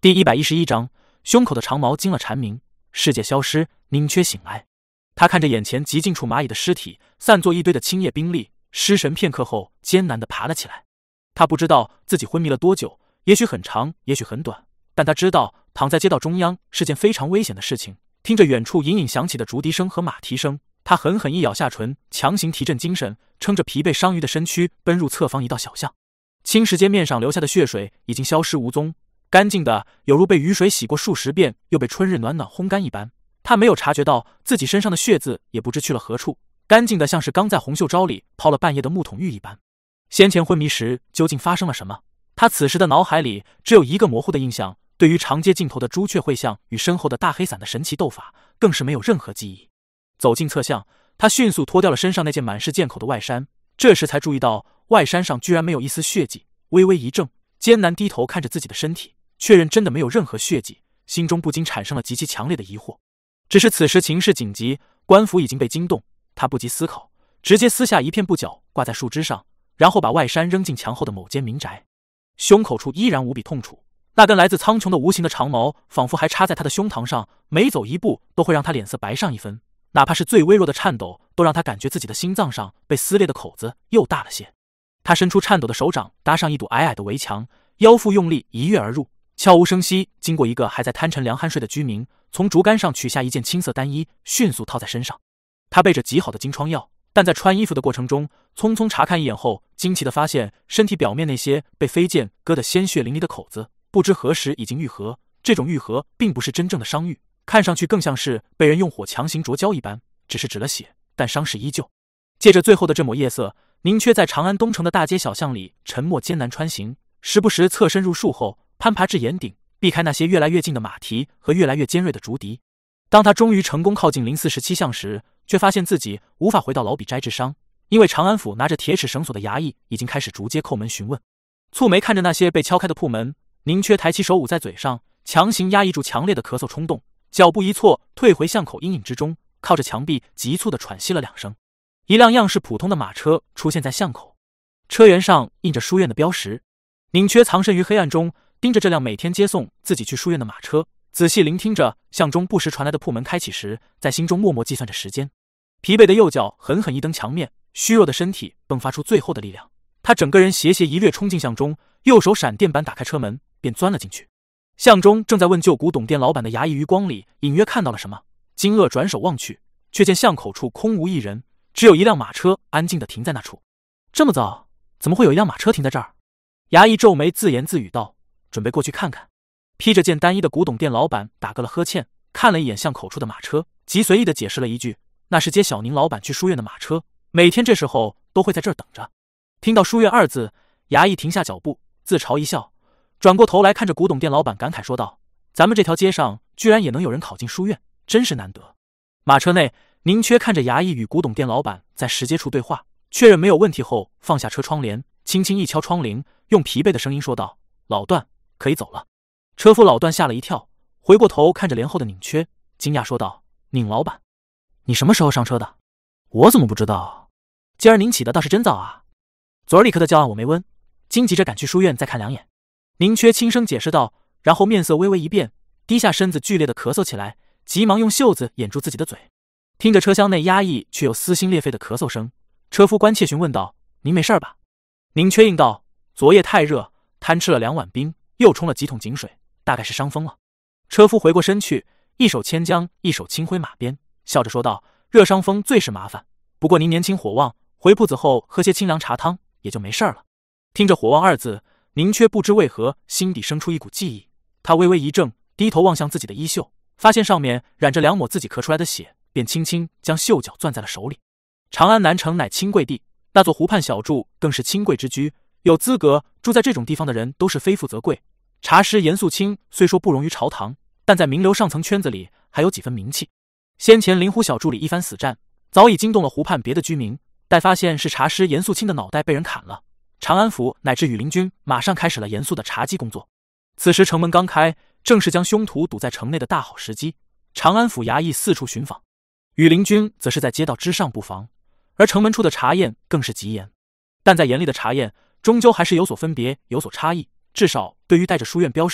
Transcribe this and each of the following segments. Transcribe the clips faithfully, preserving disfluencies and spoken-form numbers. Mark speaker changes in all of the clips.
Speaker 1: 第一百一十一章，胸口的长毛惊了蝉鸣，世界消失，宁缺醒来。他看着眼前极近处蚂蚁的尸体，散作一堆的青叶冰粒，失神片刻后艰难地爬了起来。他不知道自己昏迷了多久，也许很长，也许很短，但他知道躺在街道中央是件非常危险的事情。听着远处隐隐响起的竹笛声和马蹄声，他狠狠一咬下唇，强行提振精神，撑着疲惫伤愈的身躯奔入侧方一道小巷。青石街面上留下的血水已经消失无踪，干净的有如被雨水洗过数十遍又被春日暖暖烘干一般。他没有察觉到自己身上的血渍也不知去了何处，干净的像是刚在红袖招里泡了半夜的木桶浴一般。先前昏迷时究竟发生了什么？他此时的脑海里只有一个模糊的印象，对于长街尽头的朱雀会像与身后的大黑伞的神奇斗法更是没有任何记忆。走进侧巷，他迅速脱掉了身上那件满是剑口的外衫，这时才注意到外衫上居然没有一丝血迹，微微一怔，艰难低头看着自己的身体，确认真的没有任何血迹，心中不禁产生了极其强烈的疑惑。只是此时情势紧急，官府已经被惊动，他不及思考，直接撕下一片布角挂在树枝上，然后把外衫扔进墙后的某间民宅。胸口处依然无比痛楚，那根来自苍穹的无形的长毛仿佛还插在他的胸膛上，每走一步都会让他脸色白上一分，哪怕是最微弱的颤抖都让他感觉自己的心脏上被撕裂的口子又大了些。他伸出颤抖的手掌搭上一堵矮矮的围墙，腰腹用力一跃而入，悄无声息经过一个还在贪沉凉酣睡的居民，从竹竿上取下一件青色单衣，迅速套在身上。他备着极好的金疮药，但在穿衣服的过程中匆匆查看一眼后，惊奇地发现身体表面那些被飞剑割得鲜血淋漓的口子不知何时已经愈合，这种愈合并不是真正的伤愈，看上去更像是被人用火强行灼焦一般，只是止了血，但伤势依旧。借着最后的这抹夜色，宁缺在长安东城的大街小巷里沉默艰难穿行，时不时侧身入树后攀爬至岩顶，避开那些越来越近的马蹄和越来越尖锐的竹笛。当他终于成功靠近零四十七巷时，却发现自己无法回到老笔斋之商，因为长安府拿着铁齿绳索的衙役已经开始逐街叩门询问。蹙眉看着那些被敲开的铺门，宁缺抬起手捂在嘴上，强行压抑住强烈的咳嗽冲动，脚步一错，退回巷口阴影之中，靠着墙壁急促地喘息了两声。一辆样式普通的马车出现在巷口，车辕上印着书院的标识。宁缺藏身于黑暗中，盯着这辆每天接送自己去书院的马车，仔细聆听着巷中不时传来的铺门开启时，在心中默默计算着时间。疲惫的右脚狠狠一蹬墙面，虚弱的身体迸发出最后的力量，他整个人斜斜一掠冲进巷中，右手闪电般打开车门，便钻了进去。巷中正在问旧古董店老板的衙役余光里隐约看到了什么，惊愕转手望去，却见巷口处空无一人，只有一辆马车安静地停在那处。这么早，怎么会有一辆马车停在这儿？衙役皱眉自言自语道，准备过去看看。披着件单衣的古董店老板打个了呵欠，看了一眼巷口处的马车，极随意地解释了一句，那是接小宁老板去书院的马车，每天这时候都会在这儿等着。听到书院二字，衙役停下脚步，自嘲一笑，转过头来看着古董店老板感慨说道，咱们这条街上居然也能有人考进书院，真是难得。马车内，宁缺看着衙役与古董店老板在石阶处对话，确认没有问题后，放下车窗帘，轻轻一敲窗棂，用疲惫的声音说道，老段，可以走了。车夫老段吓了一跳，回过头看着帘后的宁缺，惊讶说道，宁老板，你什么时候上车的？我怎么不知道？今儿您起的倒是真早啊。昨儿立刻的教案我没温，今急着赶去书院再看两眼。宁缺轻声解释道，然后面色微微一变，低下身子剧烈的咳嗽起来，急忙用袖子掩住自己的嘴。听着车厢内压抑却又撕心裂肺的咳嗽声，车夫关切询问道，您没事吧？宁缺应道，昨夜太热，贪吃了两碗冰，又冲了几桶井水，大概是伤风了。车夫回过身去，一手牵缰，一手轻挥马鞭，笑着说道，热伤风最是麻烦，不过您年轻火旺，回铺子后喝些清凉茶汤也就没事了。听着火旺二字，宁缺不知为何心底生出一股记忆，他微微一怔，低头望向自己的衣袖，发现上面染着两抹自己咳出来的血，便轻轻将袖角攥在了手里。长安南城乃清贵地，那座湖畔小筑更是清贵之居，有资格住在这种地方的人都是非富则贵。茶师严肃清虽说不容于朝堂，但在名流上层圈子里还有几分名气。先前灵湖小筑里一番死战，早已惊动了湖畔别的居民，待发现是茶师严肃清的脑袋被人砍了，长安府乃至羽林军马上开始了严肃的查缉工作。此时城门刚开，正是将凶徒堵在城内的大好时机，长安府衙役四处寻访，羽林军则是在街道之上布防，而城门处的查验更是极严。但在严厉的查验，终究还是有所分别，有所差异，至少对于带着书院标识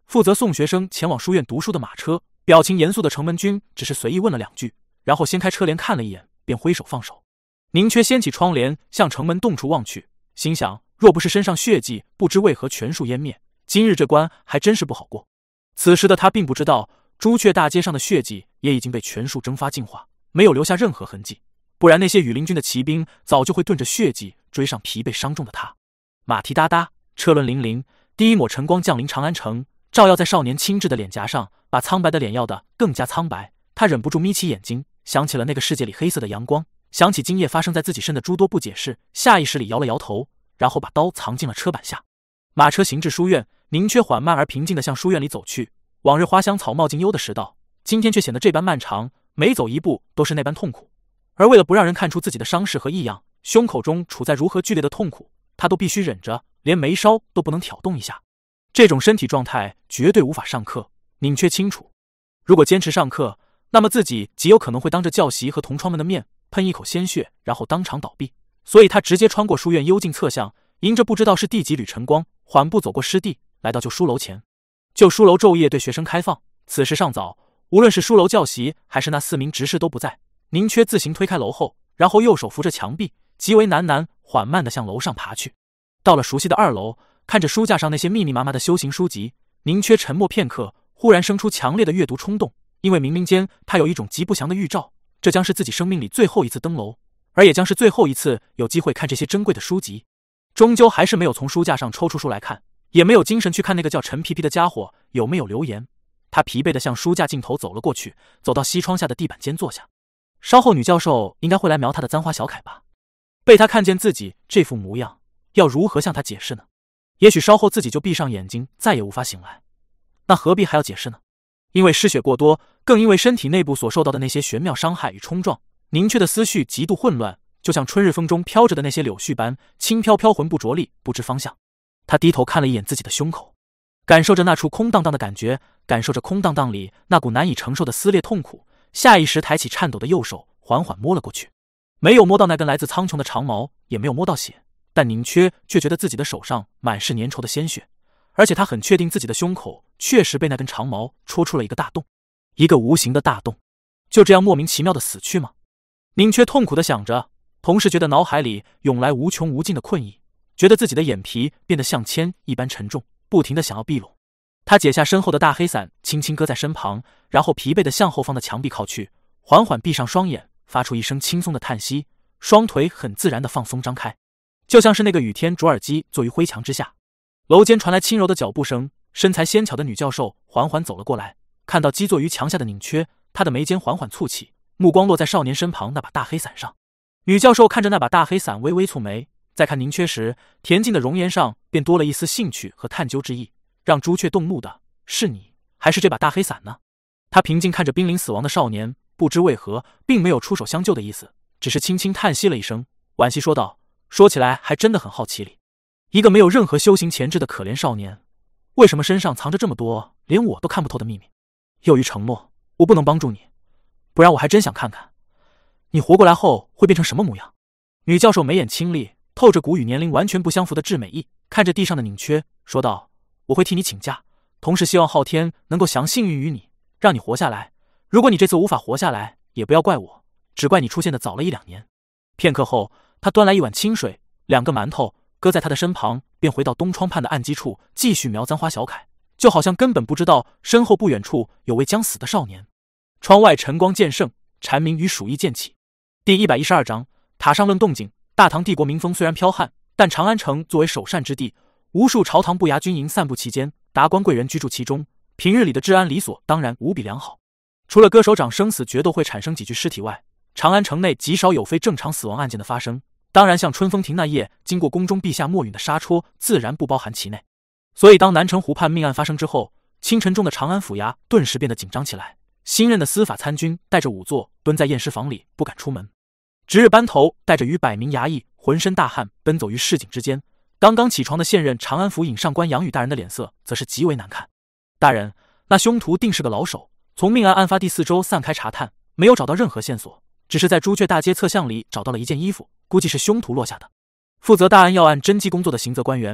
Speaker 1: 负责送学生前往书院读书的马车，表情严肃的程门君只是随意问了两句，然后掀开车帘看了一眼，便挥手放手。宁缺掀起窗帘，向城门洞处望去，心想若不是身上血迹不知为何全数湮灭，今日这关还真是不好过。此时的他并不知道，朱雀大街上的血迹也已经被全数蒸发净化，没有留下任何痕迹，不然那些羽林军的骑兵早就会顿着血迹追上疲惫伤重的他。马蹄哒哒，车轮铃铃，第一抹晨光降临长安城，照耀在少年清致的脸颊上，把苍白的脸耀得更加苍白。他忍不住眯起眼睛，想起了那个世界里黑色的阳光，想起今夜发生在自己身的诸多不解释，下意识里摇了摇头，然后把刀藏进了车板下。马车行至书院，宁缺缓慢而平静地向书院里走去。往日花香草茂尽幽的时道，今天却显得这般漫长，每走一步都是那般痛苦。而为了不让人看出自己的伤势和异样，胸口中处在如何剧烈的痛苦，他都必须忍着，连眉梢都不能挑动一下。这种身体状态绝对无法上课。宁缺清楚，如果坚持上课，那么自己极有可能会当着教习和同窗们的面喷一口鲜血，然后当场倒闭。所以他直接穿过书院幽静侧巷，迎着不知道是第几缕晨光，缓步走过湿地，来到旧书楼前。旧书楼昼夜对学生开放，此时尚早，无论是书楼教习还是那四名执事都不在。宁缺自行推开楼后，然后右手扶着墙壁，极为喃喃缓慢地向楼上爬去。到了熟悉的二楼，看着书架上那些密密麻麻的修行书籍，宁缺沉默片刻，忽然生出强烈的阅读冲动。因为冥冥间他有一种极不祥的预兆，这将是自己生命里最后一次登楼，而也将是最后一次有机会看这些珍贵的书籍。终究还是没有从书架上抽出书来看，也没有精神去看那个叫陈皮皮的家伙有没有留言。他疲惫地向书架尽头走了过去，走到西窗下的地板间坐下。稍后女教授应该会来描他的簪花小楷吧。被他看见自己这副模样，要如何向他解释呢？也许稍后自己就闭上眼睛，再也无法醒来，那何必还要解释呢？因为失血过多，更因为身体内部所受到的那些玄妙伤害与冲撞，宁缺的思绪极度混乱，就像春日风中飘着的那些柳絮般轻飘飘，魂不着力，不知方向。他低头看了一眼自己的胸口，感受着那处空荡荡的感觉，感受着空荡荡里那股难以承受的撕裂痛苦，下意识抬起颤抖的右手，缓缓摸了过去。没有摸到那根来自苍穹的长矛，也没有摸到血，但宁缺却觉得自己的手上满是粘稠的鲜血，而且他很确定自己的胸口确实被那根长矛戳出了一个大洞，一个无形的大洞。就这样莫名其妙的死去吗？宁缺痛苦地想着，同时觉得脑海里涌来无穷无尽的困意，觉得自己的眼皮变得像铅一般沉重，不停地想要闭拢。他解下身后的大黑伞，轻轻搁在身旁，然后疲惫地向后方的墙壁靠去，缓缓闭上双眼，发出一声轻松的叹息，双腿很自然地放松张开，就像是那个雨天卓尔基坐于灰墙之下。楼间传来轻柔的脚步声，身材纤巧的女教授缓缓走了过来，看到击坐于墙下的宁缺，她的眉间缓缓蹙起，目光落在少年身旁那把大黑伞上。女教授看着那把大黑伞微微蹙眉，在看宁缺时，恬静的容颜上便多了一丝兴趣和探究之意。让朱雀动怒的是你，还是这把大黑伞呢？她平静看着濒临死亡的少年，不知为何并没有出手相救的意思，只是轻轻叹息了一声，惋惜说道：说起来还真的很好奇哩，一个没有任何修行前置的可怜少年，为什么身上藏着这么多连我都看不透的秘密？由于承诺，我不能帮助你，不然我还真想看看你活过来后会变成什么模样。女教授眉眼清丽，透着股与年龄完全不相符的至美意，看着地上的宁缺说道：我会替你请假，同时希望昊天能够降幸运于你，让你活下来。如果你这次无法活下来，也不要怪我，只怪你出现的早了一两年。片刻后，他端来一碗清水，两个馒头，搁在他的身旁，便回到东窗畔的暗基处，继续描簪花小楷，就好像根本不知道身后不远处有位将死的少年。窗外晨光渐盛，蝉鸣与鼠疫渐起。第一百一十二章，塔上论动静。大唐帝国民风虽然剽悍，但长安城作为首善之地，无数朝堂不牙军营散布其间，达官贵人居住其中，平日里的治安理所当然无比良好。除了歌手长生死决斗会产生几具尸体外，长安城内极少有非正常死亡案件的发生。当然，像春风亭那夜经过宫中陛下默允的杀戳，自然不包含其内。所以，当南城湖畔命案发生之后，清晨中的长安府衙顿时变得紧张起来。新任的司法参军带着仵作蹲在验尸房里，不敢出门。值日班头带着逾百名衙役，浑身大汗，奔走于市井之间。刚刚起床的现任长安府尹上官杨宇大人的脸色则是极为难看。大人，那凶徒定是个老手，从命案案发第四周散开查探，没有找到任何线索，只是在朱雀大街侧巷里找到了一件衣服，估计是凶徒落下的。负责大案要案侦缉工作的刑责官员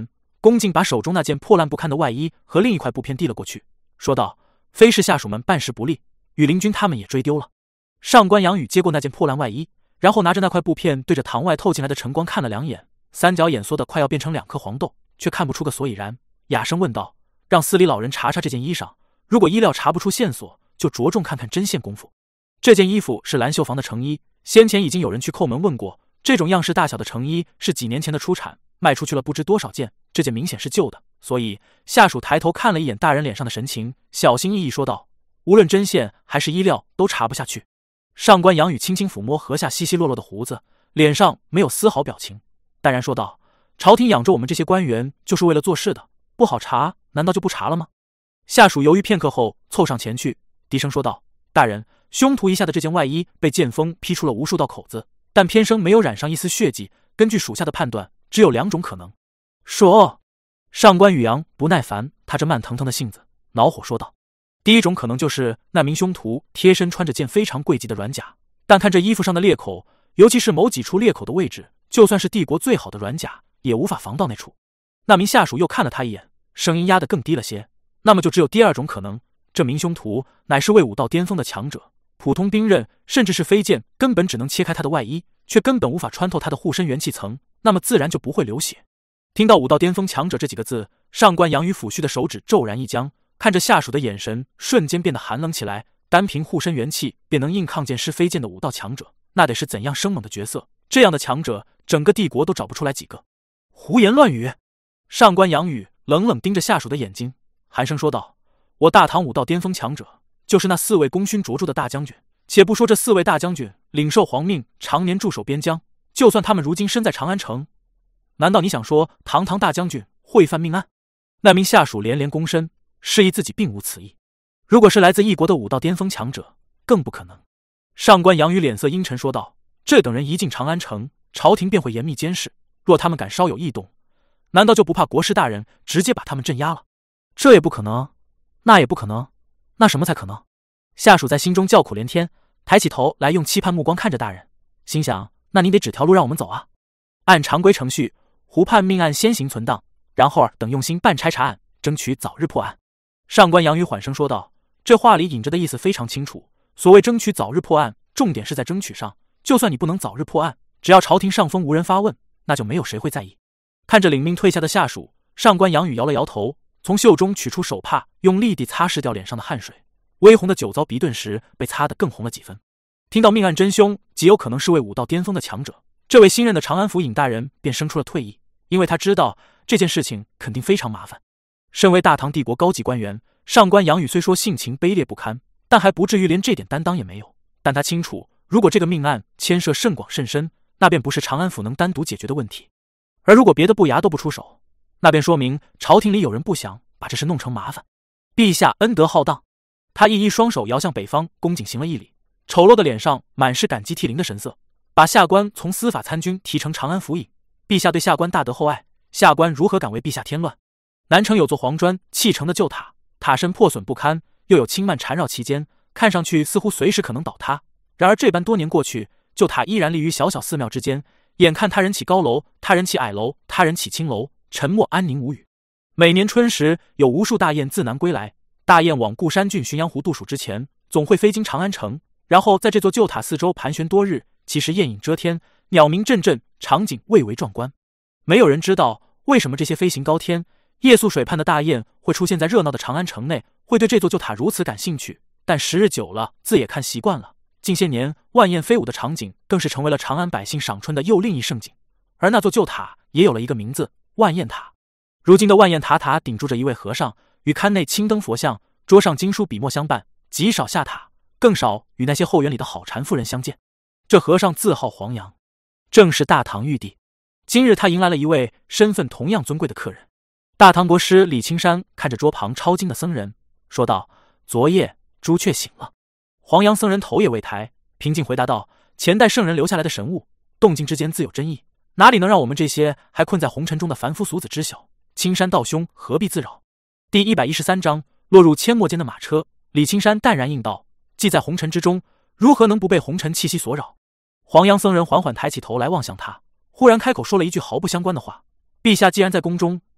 Speaker 1: 恭敬把手中那件破烂不堪的外衣和另一块布片递了过去，说道：“非是下属们办事不力，羽林军他们也追丢了。”上官杨宇接过那件破烂外衣，然后拿着那块布片对着堂外透进来的晨光看了两眼，三角眼缩得快要变成两颗黄豆，却看不出个所以然，哑声问道：“让司礼老人查查这件衣裳，如果衣料查不出线索，就着重看看针线功夫。”这件衣服是蓝绣坊的成衣，先前已经有人去叩门问过，这种样式大小的成衣是几年前的出产，卖出去了不知多少件，这件明显是旧的，所以下属抬头看了一眼大人脸上的神情，小心翼翼说道：“无论针线还是衣料都查不下去。”上官杨宇轻轻抚摸颌下稀稀落落的胡子，脸上没有丝毫表情，淡然说道：“朝廷养着我们这些官员就是为了做事的，不好查难道就不查了吗？”下属犹豫片刻后凑上前去，低声说道：“大人，胸脯以下的这件外衣被剑锋劈出了无数道口子，但偏生没有染上一丝血迹，根据属下的判断，只有两种可能。”说。上官宇阳不耐烦，他这慢腾腾的性子，恼火说道：“第一种可能就是那名凶徒贴身穿着件非常贵极的软甲，但看这衣服上的裂口，尤其是某几处裂口的位置，就算是帝国最好的软甲，也无法防到那处。”那名下属又看了他一眼，声音压得更低了些：“那么就只有第二种可能，这名凶徒乃是位武道巅峰的强者，普通兵刃甚至是飞剑根本只能切开他的外衣，却根本无法穿透他的护身元气层，那么自然就不会流血。”听到武道巅峰强者这几个字，上官杨宇抚须的手指骤然一僵，看着下属的眼神瞬间变得寒冷起来。单凭护身元气便能硬抗剑师飞剑的武道强者，那得是怎样生猛的角色？这样的强者，整个帝国都找不出来几个。胡言乱语！上官杨宇冷冷盯着下属的眼睛，寒声说道：“我大唐武道巅峰强者，就是那四位功勋卓著的大将军。且不说这四位大将军领受皇命，常年驻守边疆，就算他们如今身在长安城，难道你想说堂堂大将军会犯命案？”那名下属连连躬身，示意自己并无此意。如果是来自异国的武道巅峰强者，更不可能。上官杨宇脸色阴沉说道：“这等人一进长安城，朝廷便会严密监视，若他们敢稍有异动，难道就不怕国师大人直接把他们镇压了？”这也不可能，那也不可能，那什么才可能？下属在心中叫苦连天，抬起头来，用期盼目光看着大人，心想：那你得指条路让我们走啊。按常规程序，湖畔命案先行存档，然后等用心办差查案，争取早日破案。上官杨宇缓声说道，这话里隐着的意思非常清楚，所谓争取早日破案，重点是在争取上，就算你不能早日破案，只要朝廷上峰无人发问，那就没有谁会在意。看着领命退下的下属，上官杨宇摇了摇头，从袖中取出手帕，用力地擦拭掉脸上的汗水，微红的酒糟鼻顿时被擦得更红了几分。听到命案真凶极有可能是位武道巅峰的强者，这位新任的长安府尹大人便生出了退意，因为他知道这件事情肯定非常麻烦。身为大唐帝国高级官员，上官杨宇虽说性情卑劣不堪，但还不至于连这点担当也没有。但他清楚，如果这个命案牵涉甚广甚深，那便不是长安府能单独解决的问题。而如果别的部衙都不出手，那便说明朝廷里有人不想把这事弄成麻烦。陛下恩德浩荡。他一一双手摇向北方，恭谨行了一礼，丑陋的脸上满是感激涕零的神色，把下官从司法参军提成长安府尹。陛下对下官大德厚爱，下官如何敢为陛下添乱？南城有座黄砖砌成的旧塔，塔身破损不堪，又有轻幔缠绕其间，看上去似乎随时可能倒塌。然而这般多年过去，旧塔依然立于小小寺庙之间，眼看他人起高楼，他人起矮楼，他人起青楼，沉默安宁无语。每年春时，有无数大雁自南归来，大雁往固山郡浔阳湖渡蜀之前，总会飞经长安城，然后在这座旧塔四周盘旋多日。其实雁影遮天，鸟鸣阵阵，场景蔚为壮观。没有人知道为什么这些飞行高天、夜宿水畔的大雁会出现在热闹的长安城内，会对这座旧塔如此感兴趣。但时日久了，自也看习惯了。近些年，万雁飞舞的场景更是成为了长安百姓赏春的又另一盛景。而那座旧塔也有了一个名字——万雁塔。如今的万雁塔塔顶住着一位和尚，与龛内青灯佛像、桌上经书笔墨相伴，极少下塔，更少与那些后园里的好禅妇人相见。这和尚自号黄杨，正是大唐玉帝。今日他迎来了一位身份同样尊贵的客人。大唐国师李青山看着桌旁抄经的僧人，说道：“昨夜朱雀醒了。”黄杨僧人头也未抬，平静回答道：“前代圣人留下来的神物，动静之间自有真意，哪里能让我们这些还困在红尘中的凡夫俗子知晓？青山道兄何必自扰？”第一百一十三章，落入阡陌间的马车。李青山淡然应道：“既在红尘之中，如何能不被红尘气息所扰？”黄杨僧人缓缓抬起头来望向他，忽然开口说了一句毫不相关的话：“陛下既然在宫中，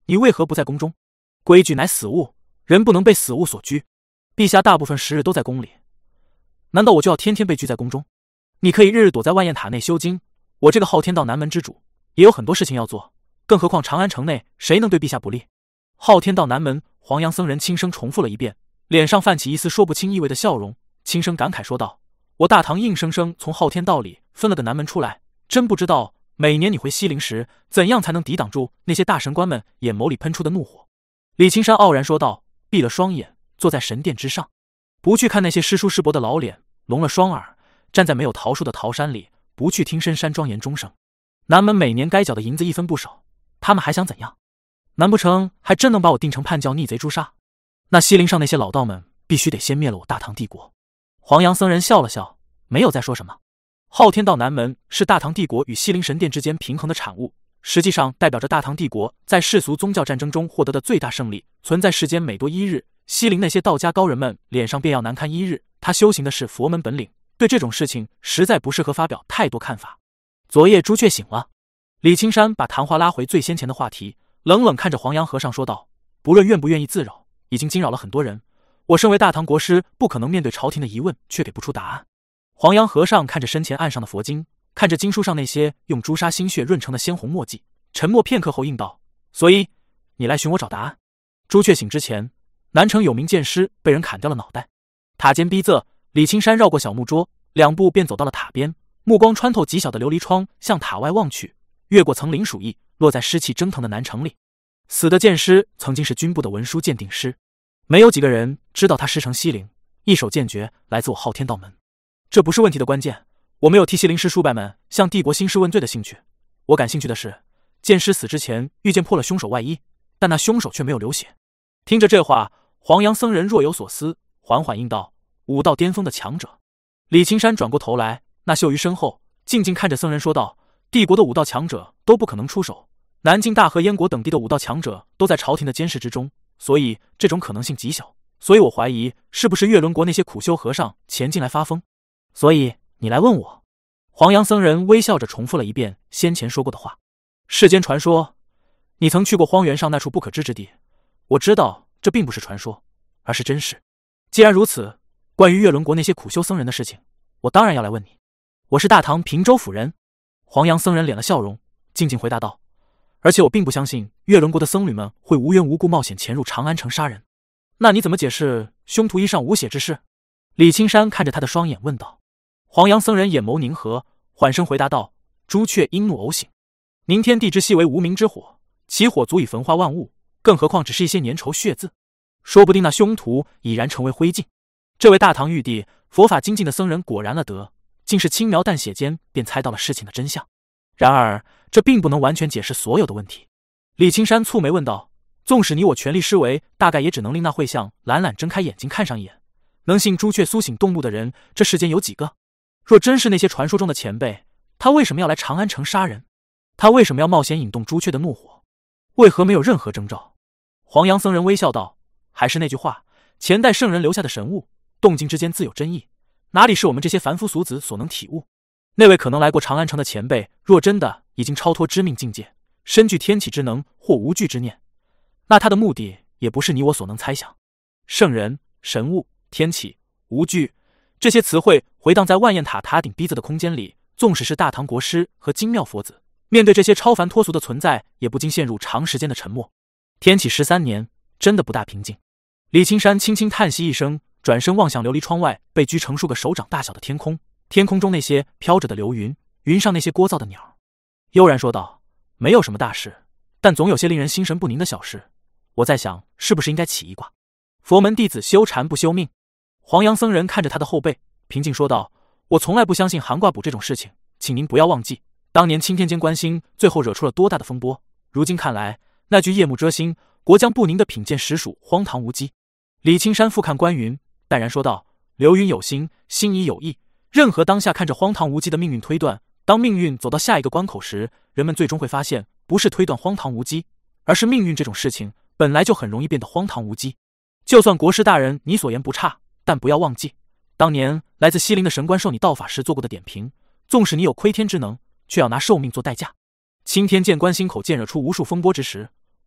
Speaker 1: 你为何不在宫中？规矩乃死物，人不能被死物所拘。陛下大部分时日都在宫里，难道我就要天天被拘在宫中？你可以日日躲在万雁塔内修经，我这个昊天道南门之主也有很多事情要做，更何况长安城内谁能对陛下不利？昊天道南门，黄杨僧人轻声重复了一遍，脸上泛起一丝说不清意味的笑容，轻声感慨说道：我大唐硬生生从昊天道里分了个南门出来，真不知道每年你回西陵时，怎样才能抵挡住那些大神官们眼眸里喷出的怒火。李青山傲然说道，闭了双眼，坐在神殿之上，不去看那些诗书师伯的老脸，聋了双耳，站在没有桃树的桃山里，不去听深山庄严钟声。南门每年该缴的银子一分不少，他们还想怎样？难不成还真能把我定成叛教逆贼诛杀？那西陵上那些老道们必须得先灭了我大唐帝国。黄杨僧人笑了笑，没有再说什么。昊天道南门是大唐帝国与西陵神殿之间平衡的产物，实际上代表着大唐帝国在世俗宗教战争中获得的最大胜利。存在世间每多一日，西陵那些道家高人们脸上便要难看一日。他修行的是佛门本领，对这种事情实在不适合发表太多看法。昨夜朱雀醒了。李青山把谈话拉回最先前的话题，冷冷看着黄杨和尚说道：不论愿不愿意自扰，已经惊扰了很多人，我身为大唐国师，不可能面对朝廷的疑问却给不出答案。黄杨和尚看着身前案上的佛经，看着经书上那些用朱砂心血润成的鲜红墨迹，沉默片刻后应道：所以你来寻我找答案。朱雀醒之前，南城有名剑师被人砍掉了脑袋。塔尖逼仄，李青山绕过小木桌，两步便走到了塔边，目光穿透极小的琉璃窗，向塔外望去，越过层林鼠疫，落在湿气蒸腾的南城里。死的剑师曾经是军部的文书鉴定师，没有几个人知道他师承西陵，一手剑诀来自我昊天道门。这不是问题的关键，我没有替西陵师叔伯们向帝国兴师问罪的兴趣，我感兴趣的是，剑师死之前御剑破了凶手外衣，但那凶手却没有流血。听着这话，黄杨僧人若有所思，缓缓应道：武道巅峰的强者。李青山转过头来，那袖于身后，静静看着僧人说道：帝国的武道强者都不可能出手，南境大和燕国等地的武道强者都在朝廷的监视之中，所以这种可能性极小。所以我怀疑是不是月轮国那些苦修和尚前进来发疯。所以你来问我。黄杨僧人微笑着重复了一遍先前说过的话。世间传说，你曾去过荒原上那处不可知之地，我知道这并不是传说，而是真实。既然如此，关于月轮国那些苦修僧人的事情，我当然要来问你。我是大唐平州府人。黄杨僧人敛了笑容，静静回答道：而且我并不相信月轮国的僧侣们会无缘无故冒险潜入长安城杀人。那你怎么解释凶徒衣上无血之事？李青山看着他的双眼问道。黄杨僧人眼眸凝合，缓声回答道：朱雀因怒偶醒，凝天地之气为无名之火，其火足以焚化万物，更何况只是一些粘稠血渍，说不定那凶徒已然成为灰烬。这位大唐玉帝佛法精进的僧人果然了得，竟是轻描淡写间便猜到了事情的真相。然而这并不能完全解释所有的问题。李青山蹙眉问道：纵使你我全力施为，大概也只能令那会相懒懒睁开眼睛看上一眼。能信朱雀苏醒动怒的人，这世间有几个？若真是那些传说中的前辈，他为什么要来长安城杀人？他为什么要冒险引动朱雀的怒火？为何没有任何征兆？黄杨僧人微笑道：还是那句话，前代圣人留下的神物，动静之间自有真意，哪里是我们这些凡夫俗子所能体悟？那位可能来过长安城的前辈，若真的已经超脱知命境界，身具天启之能或无惧之念，那他的目的也不是你我所能猜想。圣人、神物、天启、无惧，这些词汇回荡在万雁塔塔顶逼仄的空间里，纵使是大唐国师和精妙佛子，面对这些超凡脱俗的存在，也不禁陷入长时间的沉默。天启十三年，真的不大平静。李青山轻轻叹息一声，转身望向琉璃窗外被拘成数个手掌大小的天空，天空中那些飘着的流云，云上那些聒噪的鸟，悠然说道：没有什么大事，但总有些令人心神不宁的小事。我在想，是不是应该起一卦？佛门弟子修禅不修命。黄杨僧人看着他的后背，平静说道：我从来不相信含卦卜这种事情，请您不要忘记，当年青天监观星最后惹出了多大的风波。如今看来，那句夜幕遮星，国将不宁的品鉴实属荒唐无稽。李青山复看关云，淡然说道：流云有心，心已有意，任何当下看着荒唐无稽的命运推断，当命运走到下一个关口时，人们最终会发现，不是推断荒唐无稽，而是命运这种事情本来就很容易变得荒唐无稽。就算国师大人你所言不差，但不要忘记，当年来自西陵的神官受你道法时做过的点评，纵使你有窥天之能，却要拿寿命做代价。青天剑观星口剑惹出无数风波之时，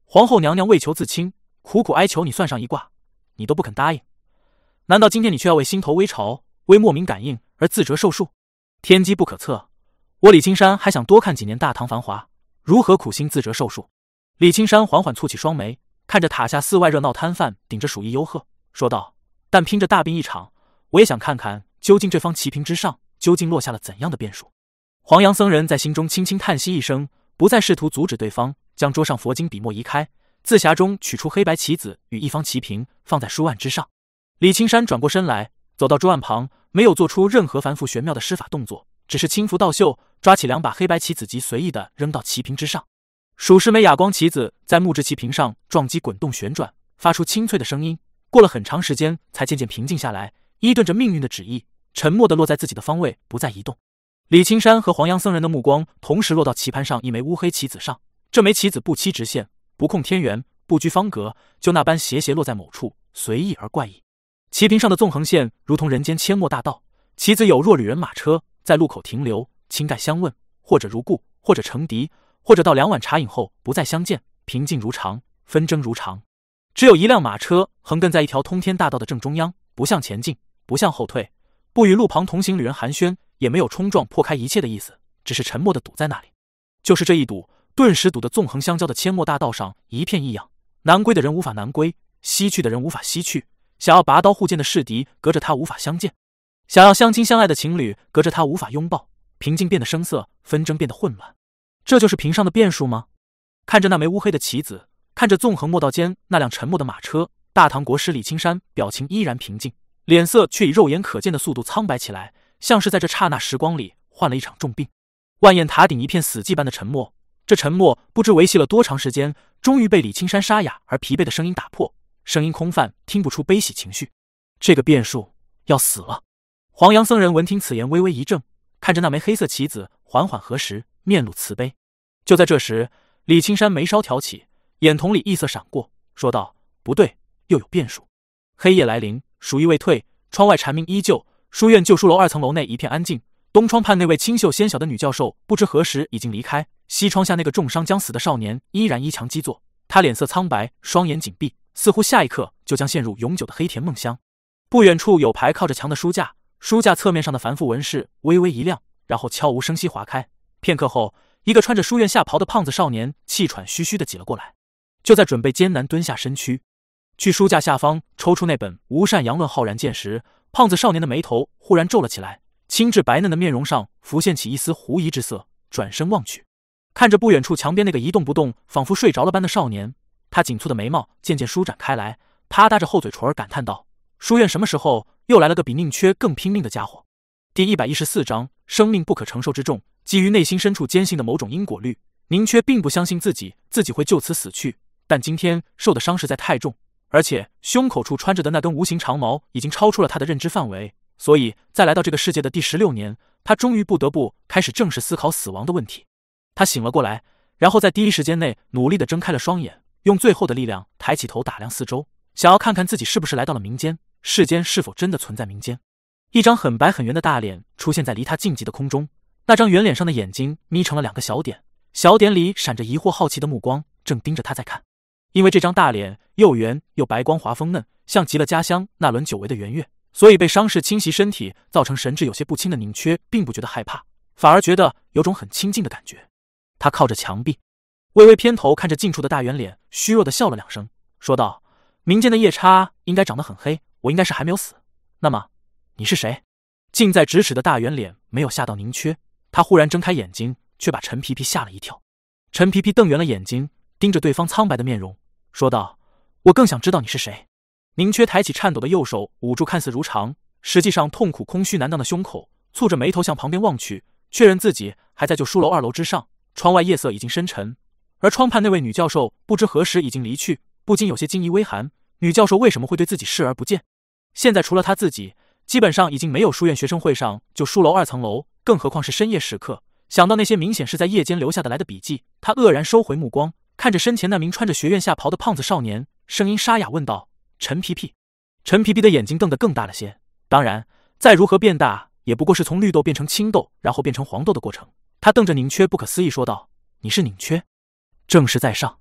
Speaker 1: 皇后娘娘为求自清，苦苦哀求你算上一卦，你都不肯答应。难道今天你却要为心头微潮，为莫名感应而自折寿数？天机不可测，我李青山还想多看几年大唐繁华，如何苦心自折寿数？李青山缓缓蹙起双眉，看着塔下寺外热闹摊贩顶着鼠疫吆喝，说道：但拼着大病一场，我也想看看究竟这方棋屏之上究竟落下了怎样的变数。黄杨僧人在心中轻轻叹息一声，不再试图阻止对方，将桌上佛经笔墨移开，自匣中取出黑白棋子与一方棋屏，放在书案之上。李青山转过身来，走到桌案旁，没有做出任何繁复玄妙的施法动作，只是轻拂倒袖，抓起两把黑白棋子即随意地扔到棋屏之上。数十枚哑光棋子在木质棋屏上撞击滚动旋转，发出清脆的声音，过了很长时间才渐渐平静下来，依顿着命运的旨意，沉默地落在自己的方位，不再移动。李青山和黄杨僧人的目光同时落到棋盘上一枚乌黑棋子上，这枚棋子不期直线，不控天圆，不拘方格，就那般斜斜落在某处，随意而怪异。棋屏上的纵横线如同人间阡陌大道，棋子有若旅人马车在路口停留，轻盖相问，或者如故，或者成敌，或者到两碗茶饮后不再相见，平静如常，纷争如常。只有一辆马车横亘在一条通天大道的正中央，不向前进，不向后退，不与路旁同行旅人寒暄，也没有冲撞破开一切的意思，只是沉默地堵在那里。就是这一堵，顿时堵得纵横相交的阡陌大道上一片异样，南归的人无法南归，西去的人无法西去，想要拔刀互剑的士敌隔着他无法相见，想要相亲相爱的情侣隔着他无法拥抱，平静变得生涩，纷争变得混乱。这就是屏上的变数吗？看着那枚乌黑的棋子，看着纵横陌道间那辆沉默的马车，大唐国师李青山表情依然平静，脸色却以肉眼可见的速度苍白起来，像是在这刹那时光里患了一场重病。万雁塔顶一片死寂般的沉默，这沉默不知维系了多长时间，终于被李青山沙哑而疲惫的声音打破，声音空泛，听不出悲喜情绪。这个变数要死了。黄杨僧人闻听此言，微微一怔，看着那枚黑色棋子，缓缓合十，面露慈悲。就在这时，李青山眉梢挑起，眼瞳里异色闪过，说道：不对，又有变数。黑夜来临，暑意未退，窗外蝉鸣依旧，书院旧书楼二层楼内一片安静。东窗畔那位清秀纤小的女教授不知何时已经离开，西窗下那个重伤将死的少年依然依墙基坐，他脸色苍白，双眼紧闭，似乎下一刻就将陷入永久的黑甜梦乡。不远处有排靠着墙的书架，书架侧面上的繁复纹饰微微一亮，然后悄无声息划开。片刻后，一个穿着书院下袍的胖子少年气喘吁吁地挤了过来，就在准备艰难蹲下身躯去书架下方抽出那本《无善阳论浩然见》时，胖子少年的眉头忽然皱了起来，青致白嫩的面容上浮现起一丝狐疑之色，转身望去，看着不远处墙边那个一动不动仿佛睡着了般的少年，他紧蹙的眉毛渐渐舒展开来，啪嗒着厚嘴唇感叹道：书院什么时候又来了个比宁缺更拼命的家伙？第一百一十四章，生命不可承受之重。基于内心深处坚信的某种因果律，宁缺并不相信自己自己会就此死去，但今天受的伤实在太重，而且胸口处穿着的那根无形长矛已经超出了他的认知范围，所以在来到这个世界的第十六年，他终于不得不开始正式思考死亡的问题。他醒了过来，然后在第一时间内努力地睁开了双眼，用最后的力量抬起头打量四周，想要看看自己是不是来到了民间，世间是否真的存在民间。一张很白很圆的大脸出现在离他近极的空中，那张圆脸上的眼睛眯成了两个小点，小点里闪着疑惑好奇的目光，正盯着他在看。因为这张大脸又圆又白光滑丰嫩，像极了家乡那轮久违的圆月，所以被伤势侵袭身体造成神志有些不清的宁缺并不觉得害怕，反而觉得有种很亲近的感觉。他靠着墙壁，微微偏头看着近处的大圆脸，虚弱地笑了两声，说道：民间的夜叉应该长得很黑，我应该是还没有死。那么你是谁？近在咫尺的大圆脸没有吓到宁缺，他忽然睁开眼睛，却把陈皮皮吓了一跳。陈皮皮瞪圆了眼睛，盯着对方苍白的面容，说道：我更想知道你是谁。宁缺抬起颤抖的右手，捂住看似如常，实际上痛苦空虚难当的胸口，蹙着眉头向旁边望去，确认自己还在旧书楼二楼之上。窗外夜色已经深沉，而窗畔那位女教授不知何时已经离去，不禁有些惊疑微寒，女教授为什么会对自己视而不见？现在除了她自己，基本上已经没有书院学生会上就书楼二层楼，更何况是深夜时刻。想到那些明显是在夜间留下的来的笔记，他愕然收回目光，看着身前那名穿着学院下袍的胖子少年，声音沙哑问道：陈皮皮。陈皮皮的眼睛瞪得更大了些，当然再如何变大，也不过是从绿豆变成青豆，然后变成黄豆的过程。他瞪着宁缺不可思议说道：你是宁缺？正是在上。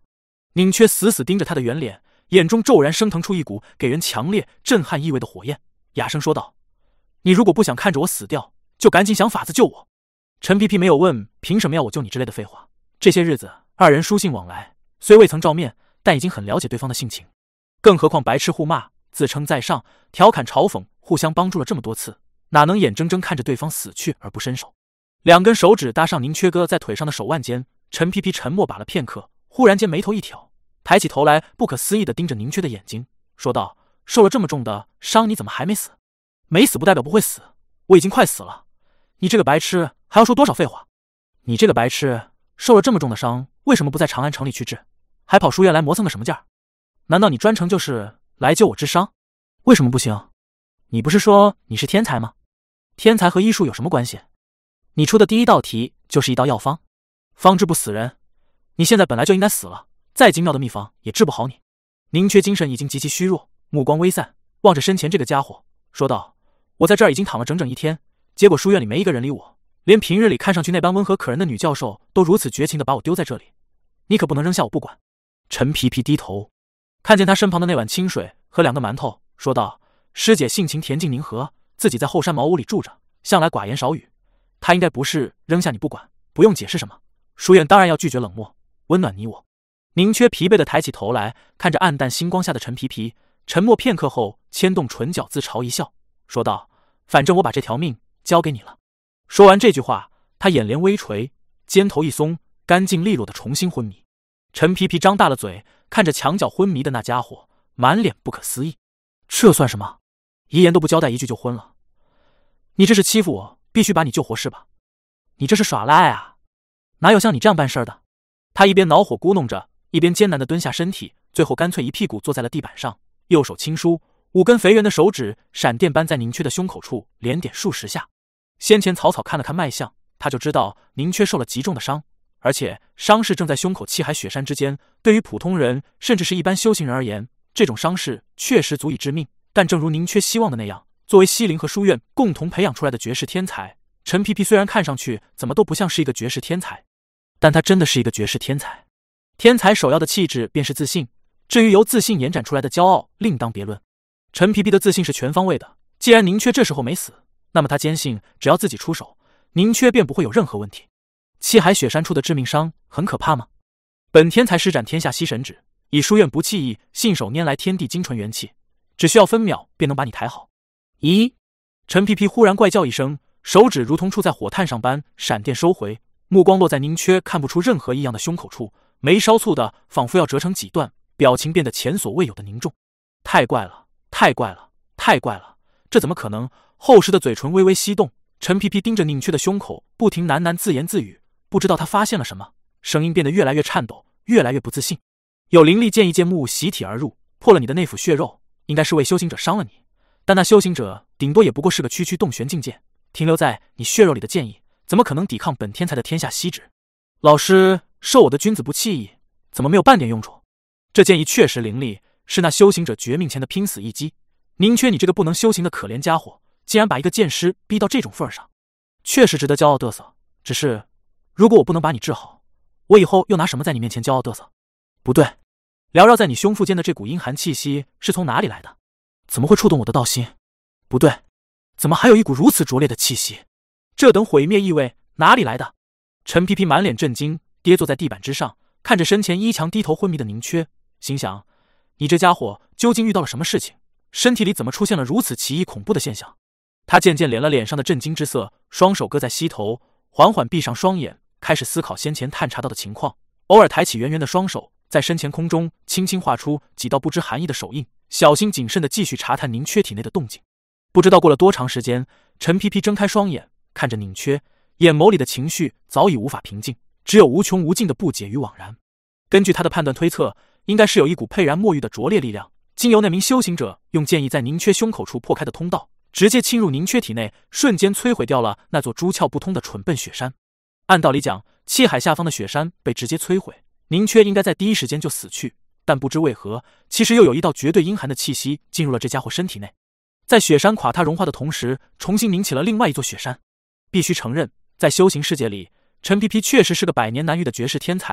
Speaker 1: 宁缺死死盯着他的圆脸，眼中骤然升腾出一股给人强烈震撼意味的火焰，哑声说道：“你如果不想看着我死掉，就赶紧想法子救我。”陈皮皮没有问凭什么要我救你之类的废话，这些日子二人书信往来，虽未曾照面，但已经很了解对方的性情，更何况白痴互骂、自称在上、调侃嘲讽，互相帮助了这么多次，哪能眼睁睁看着对方死去而不伸手？两根手指搭上宁缺哥在腿上的手腕间，陈皮皮沉默把了片刻，忽然间眉头一挑，抬起头来，不可思议地盯着宁缺的眼睛，说道：“受了这么重的伤，你怎么还没死？没死不代表不会死，我已经快死了。你这个白痴还要说多少废话？你这个白痴受了这么重的伤，为什么不在长安城里去治，还跑书院来磨蹭个什么劲儿？难道你专程就是来救我治伤？为什么不行？你不是说你是天才吗？天才和医术有什么关系？你出的第一道题就是一道药方，方治不死人。你现在本来就应该死了，再精妙的秘方也治不好你。”宁缺精神已经极其虚弱，目光微散，望着身前这个家伙，说道：“我在这儿已经躺了整整一天，结果书院里没一个人理我，连平日里看上去那般温和可人的女教授都如此绝情地把我丢在这里，你可不能扔下我不管。”陈皮皮低头，看见他身旁的那碗清水和两个馒头，说道：“师姐性情恬静宁和，自己在后山茅屋里住着，向来寡言少语，她应该不是扔下你不管，不用解释什么。书院当然要拒绝冷漠，温暖你我。”宁缺疲惫地抬起头来，看着暗淡星光下的陈皮皮，沉默片刻后，牵动唇角自嘲一笑，说道：“反正我把这条命交给你了。”说完这句话，他眼帘微垂，肩头一松，干净利落的重新昏迷。陈皮皮张大了嘴，看着墙角昏迷的那家伙，满脸不可思议：“这算什么？遗言都不交代一句就昏了？你这是欺负我，必须把你救活是吧？你这是耍赖啊！哪有像你这样办事的？”他一边恼火咕哝着，一边艰难地蹲下身体，最后干脆一屁股坐在了地板上，右手轻舒，五根肥圆的手指闪电般在宁缺的胸口处连点数十下。先前草草看了看脉象，他就知道宁缺受了极重的伤，而且伤势正在胸口气海雪山之间。对于普通人甚至是一般修行人而言，这种伤势确实足以致命。但正如宁缺希望的那样，作为西陵和书院共同培养出来的绝世天才，陈皮皮虽然看上去怎么都不像是一个绝世天才，但他真的是一个绝世天才。天才首要的气质便是自信，至于由自信延展出来的骄傲另当别论。陈皮皮的自信是全方位的，既然宁缺这时候没死，那么他坚信只要自己出手，宁缺便不会有任何问题。气海雪山处的致命伤很可怕吗？本天才施展天下吸神指，以书院不弃意，信手拈来天地精纯元气，只需要分秒便能把你抬好。咦！陈皮皮忽然怪叫一声，手指如同触在火炭上般闪电收回，目光落在宁缺看不出任何异样的胸口处，眉梢蹙的仿佛要折成几段，表情变得前所未有的凝重。太怪了，太怪了，太怪了，这怎么可能？厚实的嘴唇微微翕动，陈皮皮盯着宁缺的胸口，不停喃喃自言自语，不知道他发现了什么，声音变得越来越颤抖，越来越不自信。有灵力剑一剑幕袭体而入，破了你的内府血肉，应该是为修行者伤了你，但那修行者顶多也不过是个区区洞玄境界，停留在你血肉里的剑意，怎么可能抵抗本天才的天下吸指？老师授我的君子不弃义，怎么没有半点用处？这剑意确实凌厉，是那修行者绝命前的拼死一击。宁缺，你这个不能修行的可怜家伙，竟然把一个剑师逼到这种份上，确实值得骄傲嘚瑟。只是，如果我不能把你治好，我以后又拿什么在你面前骄傲嘚瑟？不对，缭绕在你胸腹间的这股阴寒气息是从哪里来的？怎么会触动我的道心？不对，怎么还有一股如此拙劣的气息？这等毁灭意味哪里来的？陈皮皮满脸震惊，跌坐在地板之上，看着身前依墙低头昏迷的宁缺，心想：你这家伙究竟遇到了什么事情？身体里怎么出现了如此奇异恐怖的现象？他渐渐敛了脸上的震惊之色，双手搁在膝头，缓缓闭上双眼，开始思考先前探查到的情况，偶尔抬起圆圆的双手，在身前空中轻轻画出几道不知含义的手印，小心谨慎地继续查探宁缺体内的动静。不知道过了多长时间，陈皮皮睁开双眼，看着宁缺，眼眸里的情绪早已无法平静，只有无穷无尽的不解与惘然。根据他的判断推测，应该是有一股沛然墨玉的拙劣力量，经由那名修行者用剑意在宁缺胸口处破开的通道，直接侵入宁缺体内，瞬间摧毁掉了那座诸窍不通的蠢笨雪山。按道理讲，气海下方的雪山被直接摧毁，宁缺应该在第一时间就死去，但不知为何，其实又有一道绝对阴寒的气息进入了这家伙身体内，在雪山垮塌融化的同时，重新拧起了另外一座雪山。必须承认，在修行世界里，陈皮皮确实是个百年难遇的绝世天才，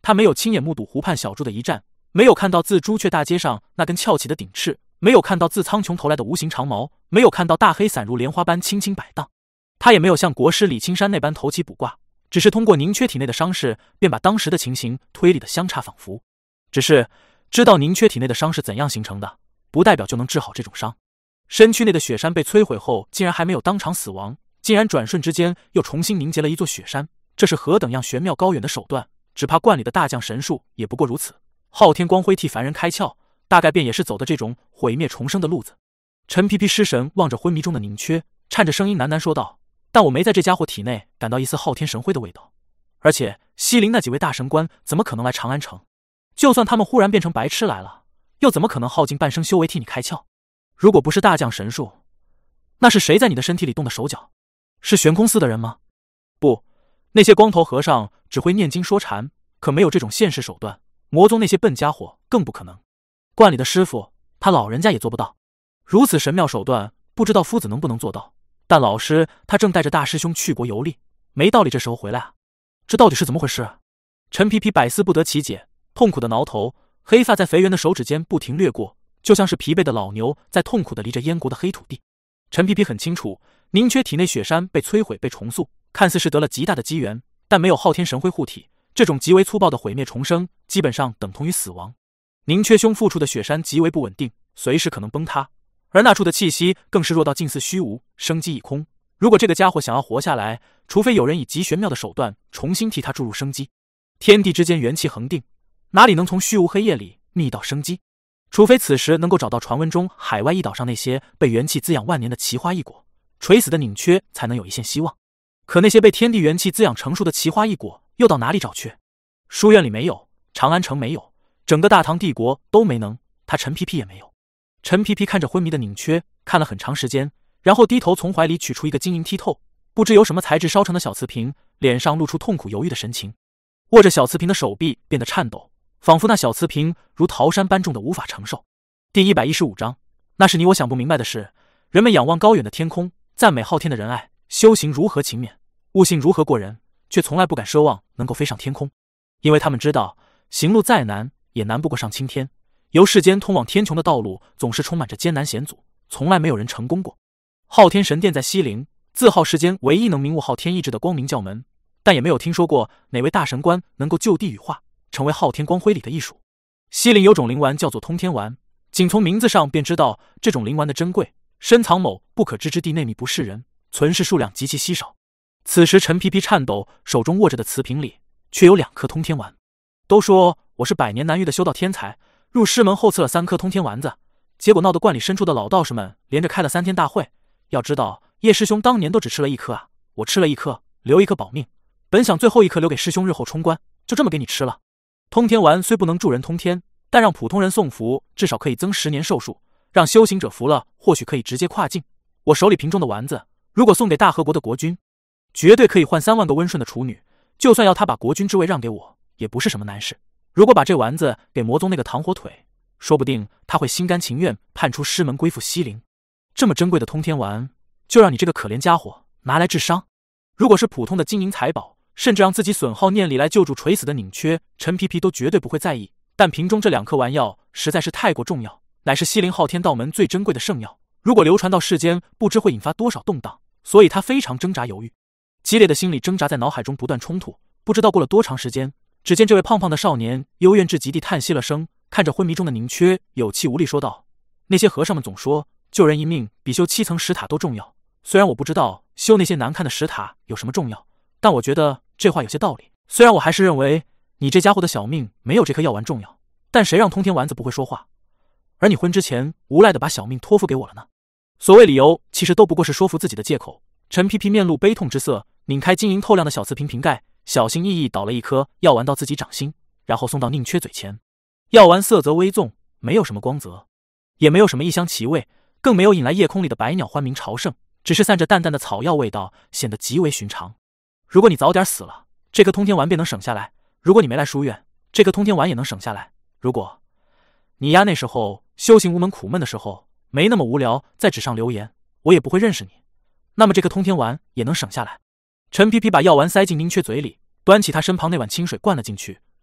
Speaker 1: 他没有亲眼目睹湖畔小筑的一战，没有看到自朱雀大街上那根翘起的顶翅，没有看到自苍穹投来的无形长矛，没有看到大黑伞如莲花般轻轻摆荡。他也没有像国师李青山那般投棋卜卦，只是通过宁缺体内的伤势，便把当时的情形推理得相差仿佛。只是知道宁缺体内的伤是怎样形成的，不代表就能治好这种伤。身躯内的雪山被摧毁后，竟然还没有当场死亡，竟然转瞬之间又重新凝结了一座雪山，这是何等样玄妙高远的手段，只怕观里的大将神术也不过如此。昊天光辉替凡人开窍，大概便也是走的这种毁灭重生的路子。陈皮皮失神望着昏迷中的宁缺，颤着声音喃喃说道：但我没在这家伙体内感到一丝昊天神辉的味道，而且西陵那几位大神官怎么可能来长安城？就算他们忽然变成白痴来了，又怎么可能耗尽半生修为替你开窍？如果不是大将神术，那是谁在你的身体里动的手脚？是悬空寺的人吗？不，那些光头和尚只会念经说禅，可没有这种现世手段。魔宗那些笨家伙更不可能。观里的师傅，他老人家也做不到。如此神妙手段，不知道夫子能不能做到。但老师他正带着大师兄去国游历，没道理这时候回来啊！这到底是怎么回事？陈皮皮百思不得其解，痛苦的挠头，黑发在肥圆的手指间不停掠过，就像是疲惫的老牛在痛苦地犁着燕国的黑土地。陈皮皮很清楚，宁缺体内雪山被摧毁被重塑，看似是得了极大的机缘，但没有昊天神辉护体，这种极为粗暴的毁灭重生，基本上等同于死亡。宁缺胸腹处的雪山极为不稳定，随时可能崩塌，而那处的气息更是弱到近似虚无，生机已空。如果这个家伙想要活下来，除非有人以极玄妙的手段重新替他注入生机。天地之间元气恒定，哪里能从虚无黑夜里觅到生机？除非此时能够找到传闻中海外异岛上那些被元气滋养万年的奇花异果，垂死的宁缺才能有一线希望。可那些被天地元气滋养成熟的奇花异果又到哪里找去？书院里没有，长安城没有，整个大唐帝国都没能，他陈皮皮也没有。陈皮皮看着昏迷的宁缺，看了很长时间，然后低头从怀里取出一个晶莹剔透、不知由什么材质烧成的小瓷瓶，脸上露出痛苦犹豫的神情。握着小瓷瓶的手臂变得颤抖，仿佛那小瓷瓶如桃山般重的无法承受。第一百一十五章，那是你我想不明白的事。人们仰望高远的天空，赞美昊天的仁爱，修行如何勤勉，悟性如何过人，却从来不敢奢望能够飞上天空，因为他们知道，行路再难也难不过上青天。由世间通往天穹的道路总是充满着艰难险阻，从来没有人成功过。昊天神殿在西陵，自号世间唯一能明悟昊天意志的光明教门，但也没有听说过哪位大神官能够就地羽化，成为昊天光辉里的一属。西陵有种灵丸叫做通天丸，仅从名字上便知道这种灵丸的珍贵，深藏某不可知之地内，密不示人，存世数量极其稀少。此时陈皮皮颤抖，手中握着的瓷瓶里却有两颗通天丸。都说我是百年难遇的修道天才，入师门后赐了三颗通天丸子，结果闹得观里深处的老道士们连着开了三天大会。要知道叶师兄当年都只吃了一颗啊，我吃了一颗，留一颗保命，本想最后一颗留给师兄日后冲关，就这么给你吃了。通天丸虽不能助人通天，但让普通人送服至少可以增十年寿数，让修行者服了或许可以直接跨境。我手里瓶中的丸子如果送给大和国的国君，绝对可以换三万个温顺的处女，就算要他把国君之位让给我，也不是什么难事。如果把这丸子给魔宗那个糖火腿，说不定他会心甘情愿判出师门归附西陵。这么珍贵的通天丸，就让你这个可怜家伙拿来治伤？如果是普通的金银财宝，甚至让自己损耗念力来救助垂死的宁缺，陈皮皮都绝对不会在意。但瓶中这两颗丸药实在是太过重要，乃是西陵昊天道门最珍贵的圣药，如果流传到世间，不知会引发多少动荡，所以他非常挣扎犹豫。激烈的心理挣扎在脑海中不断冲突，不知道过了多长时间，只见这位胖胖的少年幽怨至极地叹息了声，看着昏迷中的宁缺，有气无力说道：那些和尚们总说救人一命比修七层石塔都重要，虽然我不知道修那些难看的石塔有什么重要，但我觉得这话有些道理。虽然我还是认为你这家伙的小命没有这颗药丸重要，但谁让通天丸子不会说话，而你昏之前无赖的把小命托付给我了呢？所谓理由其实都不过是说服自己的借口。陈皮皮面露悲痛之色，拧开晶莹透亮的小瓷瓶瓶盖，小心翼翼倒了一颗药丸到自己掌心，然后送到宁缺嘴前。药丸色泽微纵，没有什么光泽，也没有什么异香奇味，更没有引来夜空里的百鸟欢鸣朝圣，只是散着淡淡的草药味道，显得极为寻常。如果你早点死了，这颗通天丸便能省下来；如果你没来书院，这颗通天丸也能省下来；如果你丫那时候修行无门苦闷的时候没那么无聊，在纸上留言，我也不会认识你，那么这颗通天丸也能省下来。陈皮皮把药丸塞进宁缺嘴里，端起他身旁那碗清水灌了进去，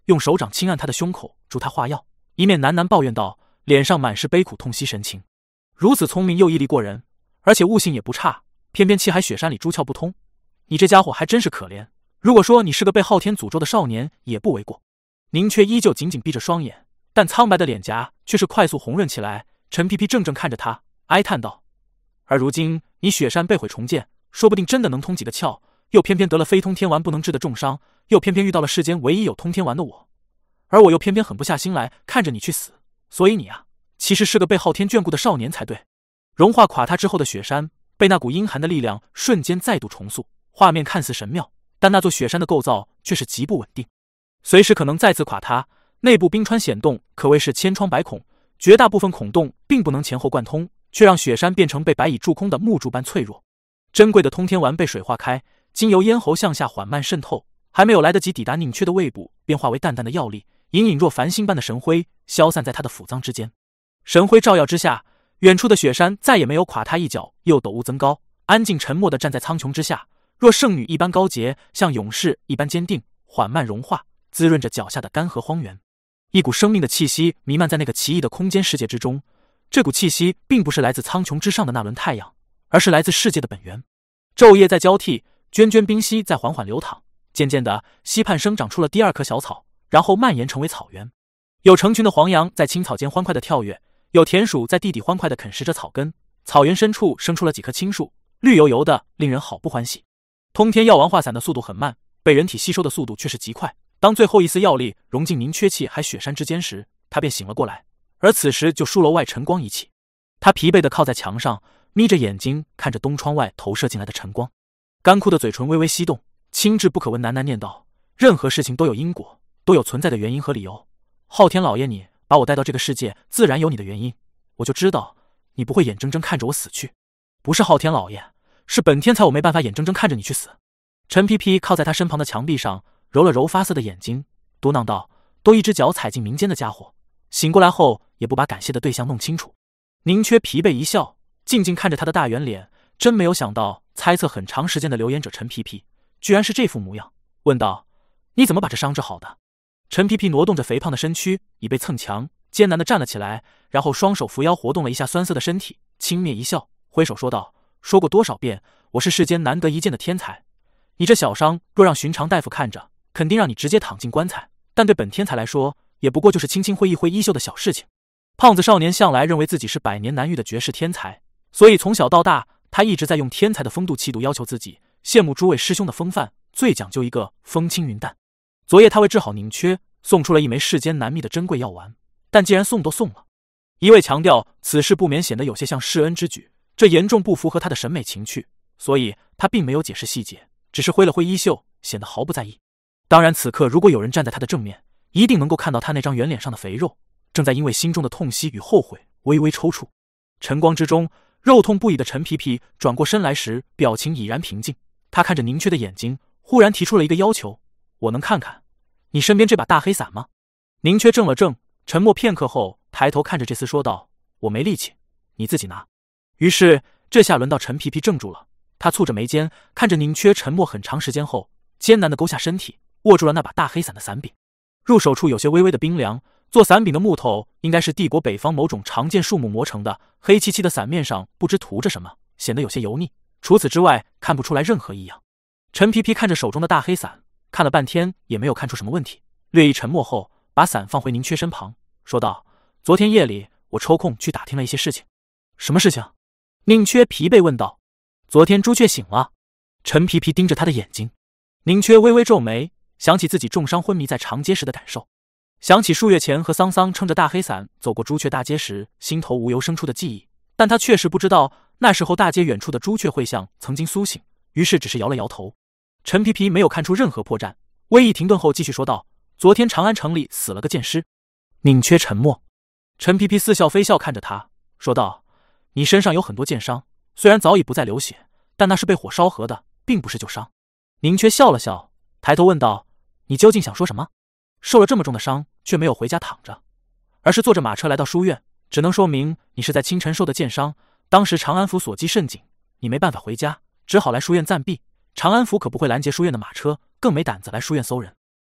Speaker 1: 用手掌轻按他的胸口，助他化药，一面喃喃抱怨道，脸上满是悲苦痛惜神情。如此聪明又毅力过人，而且悟性也不差，偏偏气海雪山里诸窍不通，你这家伙还真是可怜。如果说你是个被昊天诅咒的少年，也不为过。宁缺依旧紧紧闭着双眼，但苍白的脸颊却是快速红润起来。陈皮皮怔怔看着他，哀叹道：而如今你雪山被毁重建，说不定真的能通几个窍，又偏偏得了非通天丸不能治的重伤，又偏偏遇到了世间唯一有通天丸的我，而我又偏偏狠不下心来看着你去死，所以你啊，其实是个被昊天眷顾的少年才对。融化垮塌之后的雪山被那股阴寒的力量瞬间再度重塑，画面看似神妙，但那座雪山的构造却是极不稳定，随时可能再次垮塌，内部冰川险洞可谓是千疮百孔，绝大部分孔洞并不能前后贯通，却让雪山变成被白蚁蛀空的木柱般脆弱。珍贵的通天丸被水化开，经由咽喉向下缓慢渗透，还没有来得及抵达宁缺的胃部，便化为淡淡的药力，隐隐若繁星般的神辉消散在他的腹脏之间。神辉照耀之下，远处的雪山再也没有垮塌一角，又陡兀增高，安静沉默地站在苍穹之下，若圣女一般高洁，像勇士一般坚定，缓慢融化，滋润着脚下的干涸荒原。一股生命的气息弥漫在那个奇异的空间世界之中，这股气息并不是来自苍穹之上的那轮太阳，而是来自世界的本源。昼夜在交替，涓涓冰溪在缓缓流淌，渐渐的，溪畔生长出了第二棵小草，然后蔓延成为草原。有成群的黄羊在青草间欢快地跳跃，有田鼠在地底欢快地啃食着草根。草原深处生出了几棵青树，绿油油的，令人好不欢喜。通天药丸化散的速度很慢，被人体吸收的速度却是极快。当最后一丝药力融进宁缺气海雪山之间时，他便醒了过来，而此时就书楼外晨光一起。他疲惫地靠在墙上，眯着眼睛看着东窗外投射进来的晨光，干枯的嘴唇微微翕动，轻质不可闻喃喃念道：任何事情都有因果，都有存在的原因和理由。昊天老爷，你把我带到这个世界，自然有你的原因，我就知道你不会眼睁睁看着我死去。不是昊天老爷，是本天才我没办法眼睁睁看着你去死。陈皮皮靠在他身旁的墙壁上，揉了揉发涩的眼睛，嘟囔道：都一只脚踩进民间的家伙，醒过来后也不把感谢的对象弄清楚。宁缺疲惫一笑，静静看着他的大圆脸，真没有想到猜测很长时间的留言者陈皮皮居然是这副模样，问道：你怎么把这伤治好的？陈皮皮挪动着肥胖的身躯，已被蹭墙，艰难地站了起来，然后双手扶腰活动了一下酸涩的身体，轻蔑一笑，挥手说道：说过多少遍，我是世间难得一见的天才，你这小伤若让寻常大夫看着，肯定让你直接躺进棺材，但对本天才来说，也不过就是轻轻挥一挥衣袖的小事情。胖子少年向来认为自己是百年难遇的绝世天才，所以从小到大，他一直在用天才的风度气度要求自己，羡慕诸位师兄的风范，最讲究一个风轻云淡。昨夜他为治好宁缺，送出了一枚世间难觅的珍贵药丸，但既然送都送了，一味强调此事不免显得有些像施恩之举，这严重不符合他的审美情趣，所以他并没有解释细节，只是挥了挥衣袖，显得毫不在意。当然此刻如果有人站在他的正面，一定能够看到他那张圆脸上的肥肉正在因为心中的痛惜与后悔微微抽搐。晨光之中，肉痛不已的陈皮皮转过身来时，表情已然平静。他看着宁缺的眼睛，忽然提出了一个要求：我能看看你身边这把大黑伞吗？宁缺怔了怔，沉默片刻后抬头看着这厮说道：我没力气，你自己拿。于是这下轮到陈皮皮怔住了，他蹙着眉间看着宁缺沉默很长时间后，艰难地勾下身体，握住了那把大黑伞的伞柄。入手处有些微微的冰凉，做伞柄的木头应该是帝国北方某种常见树木磨成的，黑漆漆的伞面上不知涂着什么，显得有些油腻，除此之外看不出来任何异样。陈皮皮看着手中的大黑伞，看了半天也没有看出什么问题，略一沉默后把伞放回宁缺身旁，说道：昨天夜里我抽空去打听了一些事情。什么事情？宁缺疲惫问道。昨天朱雀醒了。陈皮皮盯着他的眼睛。宁缺微微皱眉，想起自己重伤昏迷在长街时的感受，想起数月前和桑桑撑着大黑伞走过朱雀大街时心头无由生出的记忆，但他确实不知道那时候大街远处的朱雀会像曾经苏醒，于是只是摇了摇头。陈皮皮没有看出任何破绽，微一停顿后继续说道：昨天长安城里死了个剑师。宁缺沉默。陈皮皮似笑非笑看着他，说道：你身上有很多剑伤，虽然早已不再流血，但那是被火烧合的，并不是旧伤。宁缺笑了笑，抬头问道：你究竟想说什么？受了这么重的伤，却没有回家躺着，而是坐着马车来到书院，只能说明你是在清晨受的剑伤，当时长安府所击甚紧，你没办法回家，只好来书院暂避。长安府可不会拦截书院的马车，更没胆子来书院搜人。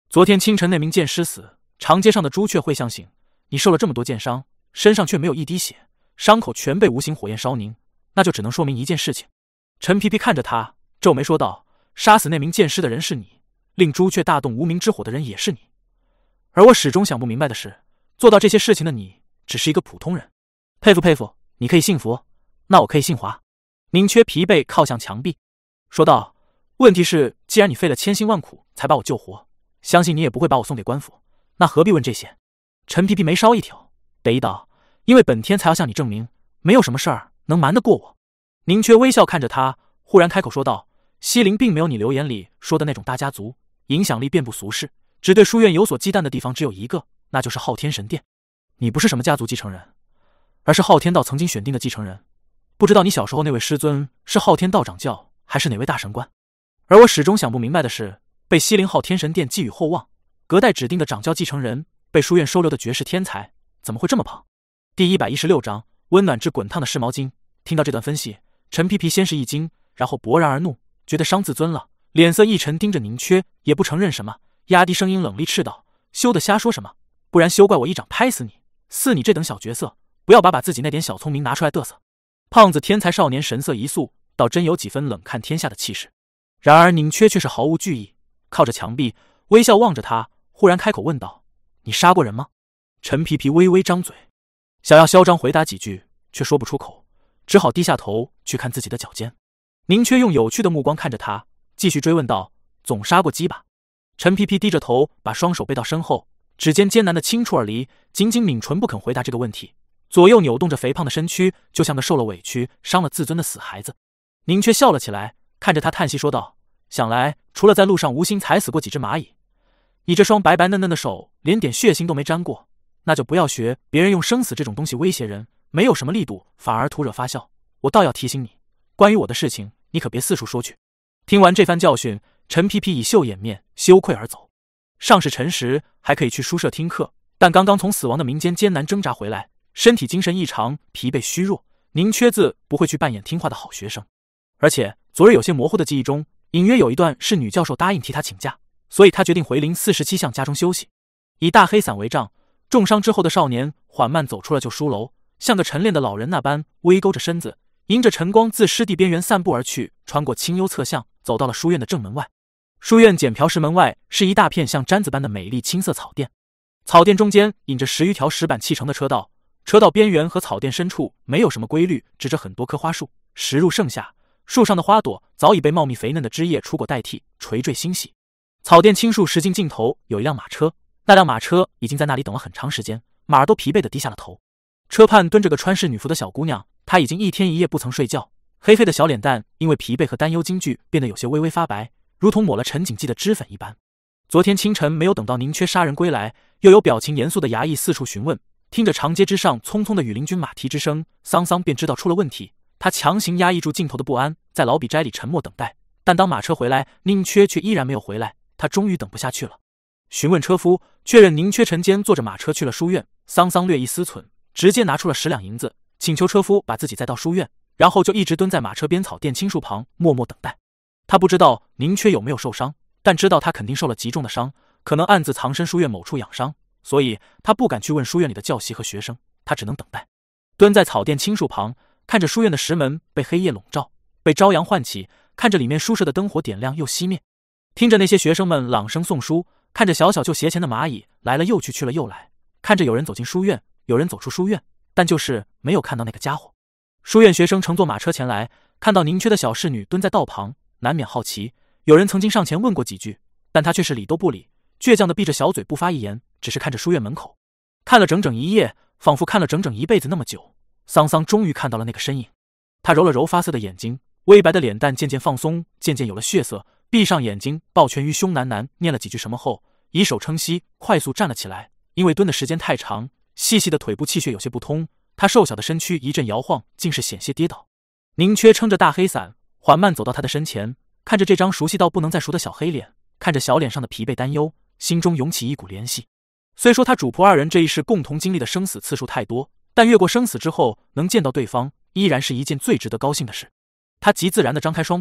Speaker 1: 昨天清晨那名剑师死，长街上的朱雀会相信你受了这么多剑伤，身上却没有一滴血，伤口全被无形火焰烧凝，那就只能说明一件事情。陈皮皮看着他，皱眉说道：杀死那名剑师的人是你，令朱雀大动无名之火的人也是你。而我始终想不明白的是，做到这些事情的你，只是一个普通人。佩服佩服，你可以信佛，那我可以信华。宁缺疲惫靠向墙壁，说道：问题是，既然你费了千辛万苦才把我救活，相信你也不会把我送给官府，那何必问这些？陈皮皮眉梢一挑，得意道：因为本天才要向你证明，没有什么事儿能瞒得过我。宁缺微笑看着他，忽然开口说道：西陵并没有你流言里说的那种大家族，影响力遍布俗世，只对书院有所忌惮的地方只有一个，那就是昊天神殿。你不是什么家族继承人，而是昊天道曾经选定的继承人。不知道你小时候那位师尊是昊天道掌教，还是哪位大神官？而我始终想不明白的是，被西陵昊天神殿寄予厚望，隔代指定的掌教继承人，被书院收留的绝世天才，怎么会这么胖？第一百一十六章，温暖至滚烫的湿毛巾。听到这段分析，陈皮皮先是一惊，然后勃然而怒，觉得伤自尊了，脸色一沉，盯着宁缺，也不承认什么，压低声音冷厉斥道：休得瞎说什么，不然休怪我一掌拍死你！似你这等小角色，不要把把自己那点小聪明拿出来嘚瑟。胖子天才少年神色一肃，倒真有几分冷看天下的气势。然而宁缺却是毫无惧意，靠着墙壁微笑望着他，忽然开口问道：你杀过人吗？陈皮皮微微张嘴，想要嚣张回答几句，却说不出口，只好低下头去看自己的脚尖。宁缺用有趣的目光看着他，继续追问道：总杀过鸡吧？陈皮皮低着头，把双手背到身后，指尖艰难的轻触而离，紧紧抿唇不肯回答这个问题，左右扭动着肥胖的身躯，就像个受了委屈伤了自尊的死孩子。宁缺笑了起来，看着他叹息说道：想来除了在路上无心踩死过几只蚂蚁，你这双白白嫩嫩的手连点血腥都没沾过，那就不要学别人用生死这种东西威胁人，没有什么力度，反而徒惹发笑。我倒要提醒你，关于我的事情，你可别四处说去。听完这番教训，陈皮皮以袖掩面，羞愧而走。上是辰时还可以去书舍听课，但刚刚从死亡的民间艰难挣扎回来，身体精神异常，疲惫虚弱，宁缺自不会去扮演听话的好学生。而且昨日有些模糊的记忆中，隐约有一段是女教授答应替他请假，所以他决定回临四十七巷家中休息。以大黑伞为杖，重伤之后的少年缓慢走出了旧书楼，像个晨练的老人那般微勾着身子，迎着晨光自湿地边缘散步而去，穿过清幽侧巷，走到了书院的正门外。书院检瓢石门外是一大片像毡子般的美丽青色草甸，草甸中间引着十余条石板砌成的车道，车道边缘和草甸深处没有什么规律，指着很多棵花树，时入盛夏，树上的花朵早已被茂密肥嫩的枝叶出过代替，垂坠星系。草甸青树石径尽头有一辆马车，那辆马车已经在那里等了很长时间，马儿都疲惫地低下了头。车畔蹲着个穿侍女服的小姑娘，她已经一天一夜不曾睡觉，黑黑的小脸蛋因为疲惫和担忧惊惧变得有些微微发白，如同抹了陈锦记的脂粉一般。昨天清晨没有等到宁缺杀人归来，又有表情严肃的衙役四处询问，听着长街之上匆匆的羽林军马蹄之声，桑桑便知道出了问题。他强行压抑住镜头的不安，在老笔斋里沉默等待。但当马车回来，宁缺却依然没有回来，他终于等不下去了。询问车夫，确认宁缺晨间坐着马车去了书院。桑桑略一思忖，直接拿出了十两银子，请求车夫把自己载到书院，然后就一直蹲在马车边草甸青树旁默默等待。他不知道宁缺有没有受伤，但知道他肯定受了极重的伤，可能暗自藏身书院某处养伤，所以他不敢去问书院里的教习和学生，他只能等待。蹲在草甸青树旁，看着书院的石门被黑夜笼罩，被朝阳唤起，看着里面书舍的灯火点亮又熄灭，听着那些学生们朗声诵书，看着小小就斜前的蚂蚁来了又去去了又来，看着有人走进书院，有人走出书院，但就是没有看到那个家伙。书院学生乘坐马车前来，看到宁缺的小侍女蹲在道旁，难免好奇，有人曾经上前问过几句，但他却是理都不理，倔强地闭着小嘴不发一言，只是看着书院门口。看了整整一夜，仿佛看了整整一辈子那么久，桑桑终于看到了那个身影。他揉了揉发涩的眼睛，微白的脸蛋渐渐放松，渐渐有了血色，闭上眼睛，抱拳于胸，喃喃念了几句什么后，以手撑膝，快速站了起来。因为蹲的时间太长，细细的腿部气血有些不通，他瘦小的身躯一阵摇晃，竟是险些跌倒。宁缺撑着大黑伞，缓慢走到他的身前，看着这张熟悉到不能再熟的小黑脸，看着小脸上的疲惫担忧，心中涌起一股怜惜。虽说他主仆二人这一世共同经历的生死次数太多，但越过生死之后能见到对方，依然是一件最值得高兴的事。他极自然地张开双臂，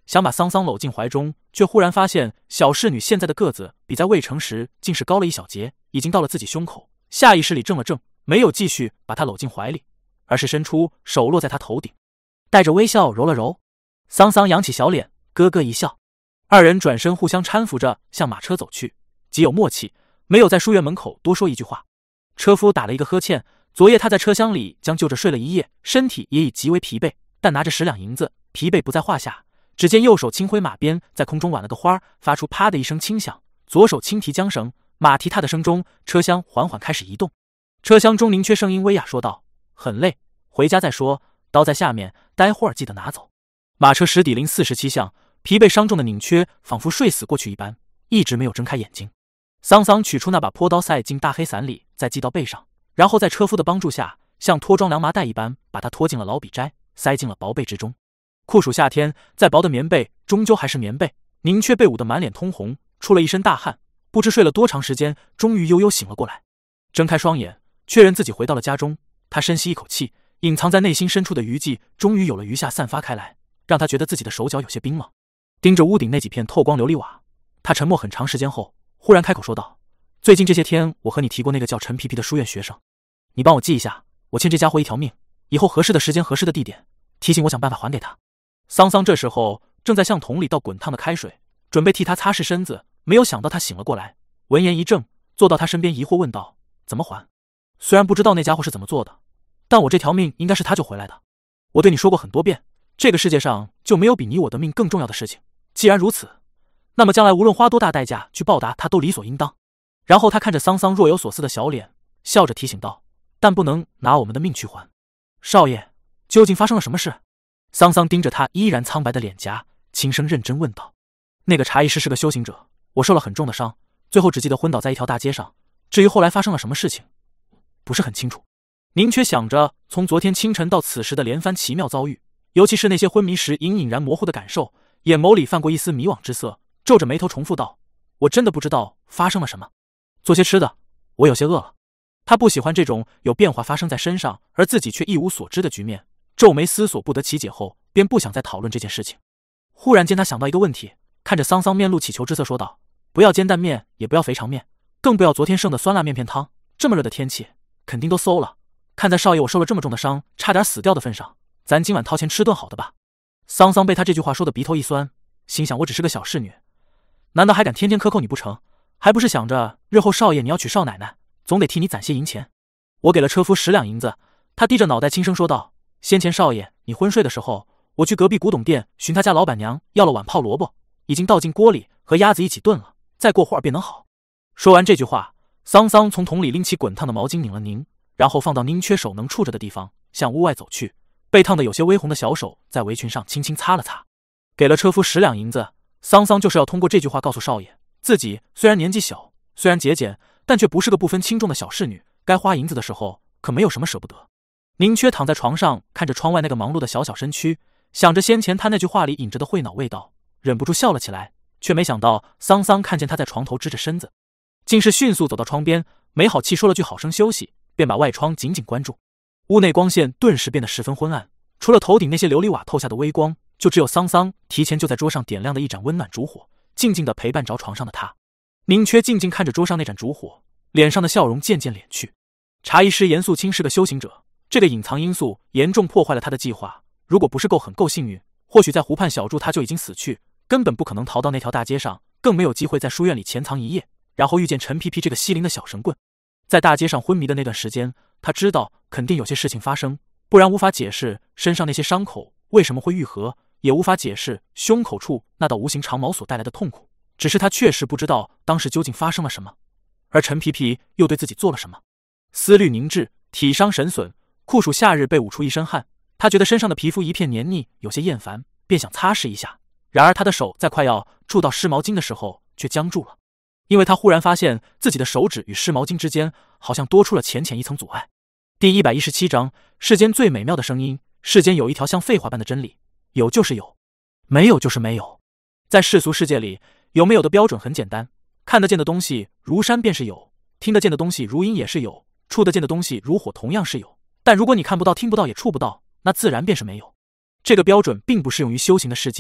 Speaker 1: 想把桑桑搂进怀中，却忽然发现小侍女现在的个子比在未成时竟是高了一小截，已经到了自己胸口。下意识里怔了怔，没有继续把她搂进怀里，而是伸出手落在她头顶，带着微笑揉了揉。桑桑扬起小脸，咯咯一笑。二人转身互相搀扶着向马车走去，极有默契，没有在书院门口多说一句话。车夫打了一个呵欠，昨夜他在车厢里将就着睡了一夜，身体也已极为疲惫，但拿着十两银子，疲惫不在话下。只见右手轻挥马鞭，在空中挽了个花，发出啪的一声轻响，左手轻提缰绳，马蹄踏的声中，车厢缓缓开始移动。车厢中宁缺声音微哑说道：“很累，回家再说，刀在下面，待会儿记得拿走。”马车驶抵零四十七巷，疲惫伤重的宁缺仿佛睡死过去一般，一直没有睁开眼睛。桑桑取出那把坡刀，塞进大黑伞里，再系到背上，然后在车夫的帮助下，像拖装凉麻袋一般，把它拖进了老笔斋，塞进了薄被之中。酷暑夏天，再薄的棉被终究还是棉被。宁缺被捂得满脸通红，出了一身大汗，不知睡了多长时间，终于悠悠醒了过来。睁开双眼，确认自己回到了家中，他深吸一口气，隐藏在内心深处的余悸终于有了余下散发开来，让他觉得自己的手脚有些冰冷。盯着屋顶那几片透光琉璃瓦，他沉默很长时间后，忽然开口说道：“最近这些天，我和你提过那个叫陈皮皮的书院学生，你帮我记一下，我欠这家伙一条命，以后合适的时间、合适的地点，提醒我想办法还给他。”桑桑这时候正在向桶里倒滚烫的开水，准备替他擦拭身子，没有想到他醒了过来，闻言一怔，坐到他身边疑惑问道：“怎么还？虽然不知道那家伙是怎么做的，但我这条命应该是他救回来的。我对你说过很多遍，这个世界上就没有比你我的命更重要的事情。既然如此，那么将来无论花多大代价去报答他，都理所应当。”然后他看着桑桑若有所思的小脸，笑着提醒道：“但不能拿我们的命去还。少爷，究竟发生了什么事？”桑桑盯着他依然苍白的脸颊，轻声认真问道：“那个茶艺师是个修行者，我受了很重的伤，最后只记得昏倒在一条大街上。至于后来发生了什么事情，不是很清楚。”宁缺想着从昨天清晨到此时的连番奇妙遭遇，尤其是那些昏迷时隐隐然模糊的感受，眼眸里泛过一丝迷惘之色，皱着眉头重复道：“我真的不知道发生了什么。做些吃的，我有些饿了。”他不喜欢这种有变化发生在身上，而自己却一无所知的局面。皱眉思索不得其解后，便不想再讨论这件事情。忽然间他想到一个问题，看着桑桑面露乞求之色说道：“不要煎蛋面，也不要肥肠面，更不要昨天剩的酸辣面片汤。这么热的天气，肯定都馊了。看在少爷我受了这么重的伤，差点死掉的份上，咱今晚掏钱吃顿好的吧。”桑桑被他这句话说的鼻头一酸，心想我只是个小侍女，难道还敢天天克扣你不成？还不是想着日后少爷你要娶少奶奶，总得替你攒些银钱。我给了车夫十两银子。他低着脑袋轻声说道：“先前少爷你昏睡的时候，我去隔壁古董店寻他家老板娘要了碗泡萝卜，已经倒进锅里和鸭子一起炖了，再过会儿便能好。”说完这句话，桑桑从桶里拎起滚烫的毛巾拧了拧，然后放到宁缺手能触着的地方，向屋外走去。被烫得有些微红的小手在围裙上轻轻擦了擦。给了车夫十两银子，桑桑就是要通过这句话告诉少爷，自己虽然年纪小，虽然节俭，但却不是个不分轻重的小侍女，该花银子的时候可没有什么舍不得。宁缺躺在床上，看着窗外那个忙碌的小小身躯，想着先前他那句话里隐着的会脑味道，忍不住笑了起来，却没想到桑桑看见他在床头支着身子，竟是迅速走到窗边，没好气说了句好生休息，便把外窗紧紧关住。屋内光线顿时变得十分昏暗，除了头顶那些琉璃瓦透下的微光，就只有桑桑提前就在桌上点亮的一盏温暖烛火，静静地陪伴着床上的他。宁缺静静看着桌上那盏烛火，脸上的笑容渐渐敛去。茶艺师严肃清是个修行者，这个隐藏因素严重破坏了他的计划。如果不是够狠够幸运，或许在湖畔小筑他就已经死去，根本不可能逃到那条大街上，更没有机会在书院里潜藏一夜，然后遇见陈皮皮这个西陵的小神棍。在大街上昏迷的那段时间，他知道肯定有些事情发生，不然无法解释身上那些伤口为什么会愈合，也无法解释胸口处那道无形长矛所带来的痛苦。只是他确实不知道当时究竟发生了什么，而陈皮皮又对自己做了什么。思虑凝滞，体伤神损，酷暑夏日被捂出一身汗，他觉得身上的皮肤一片黏腻，有些厌烦，便想擦拭一下。然而他的手在快要触到湿毛巾的时候却僵住了，因为他忽然发现自己的手指与湿毛巾之间好像多出了浅浅一层阻碍。第一百一十七章，世间最美妙的声音。世间有一条像废话般的真理，有就是有，没有就是没有。在世俗世界里，有没有的标准很简单，看得见的东西如山便是有，听得见的东西如音也是有，触得见的东西如火同样是有。但如果你看不到听不到也触不到，那自然便是没有。这个标准并不适用于修行的世界，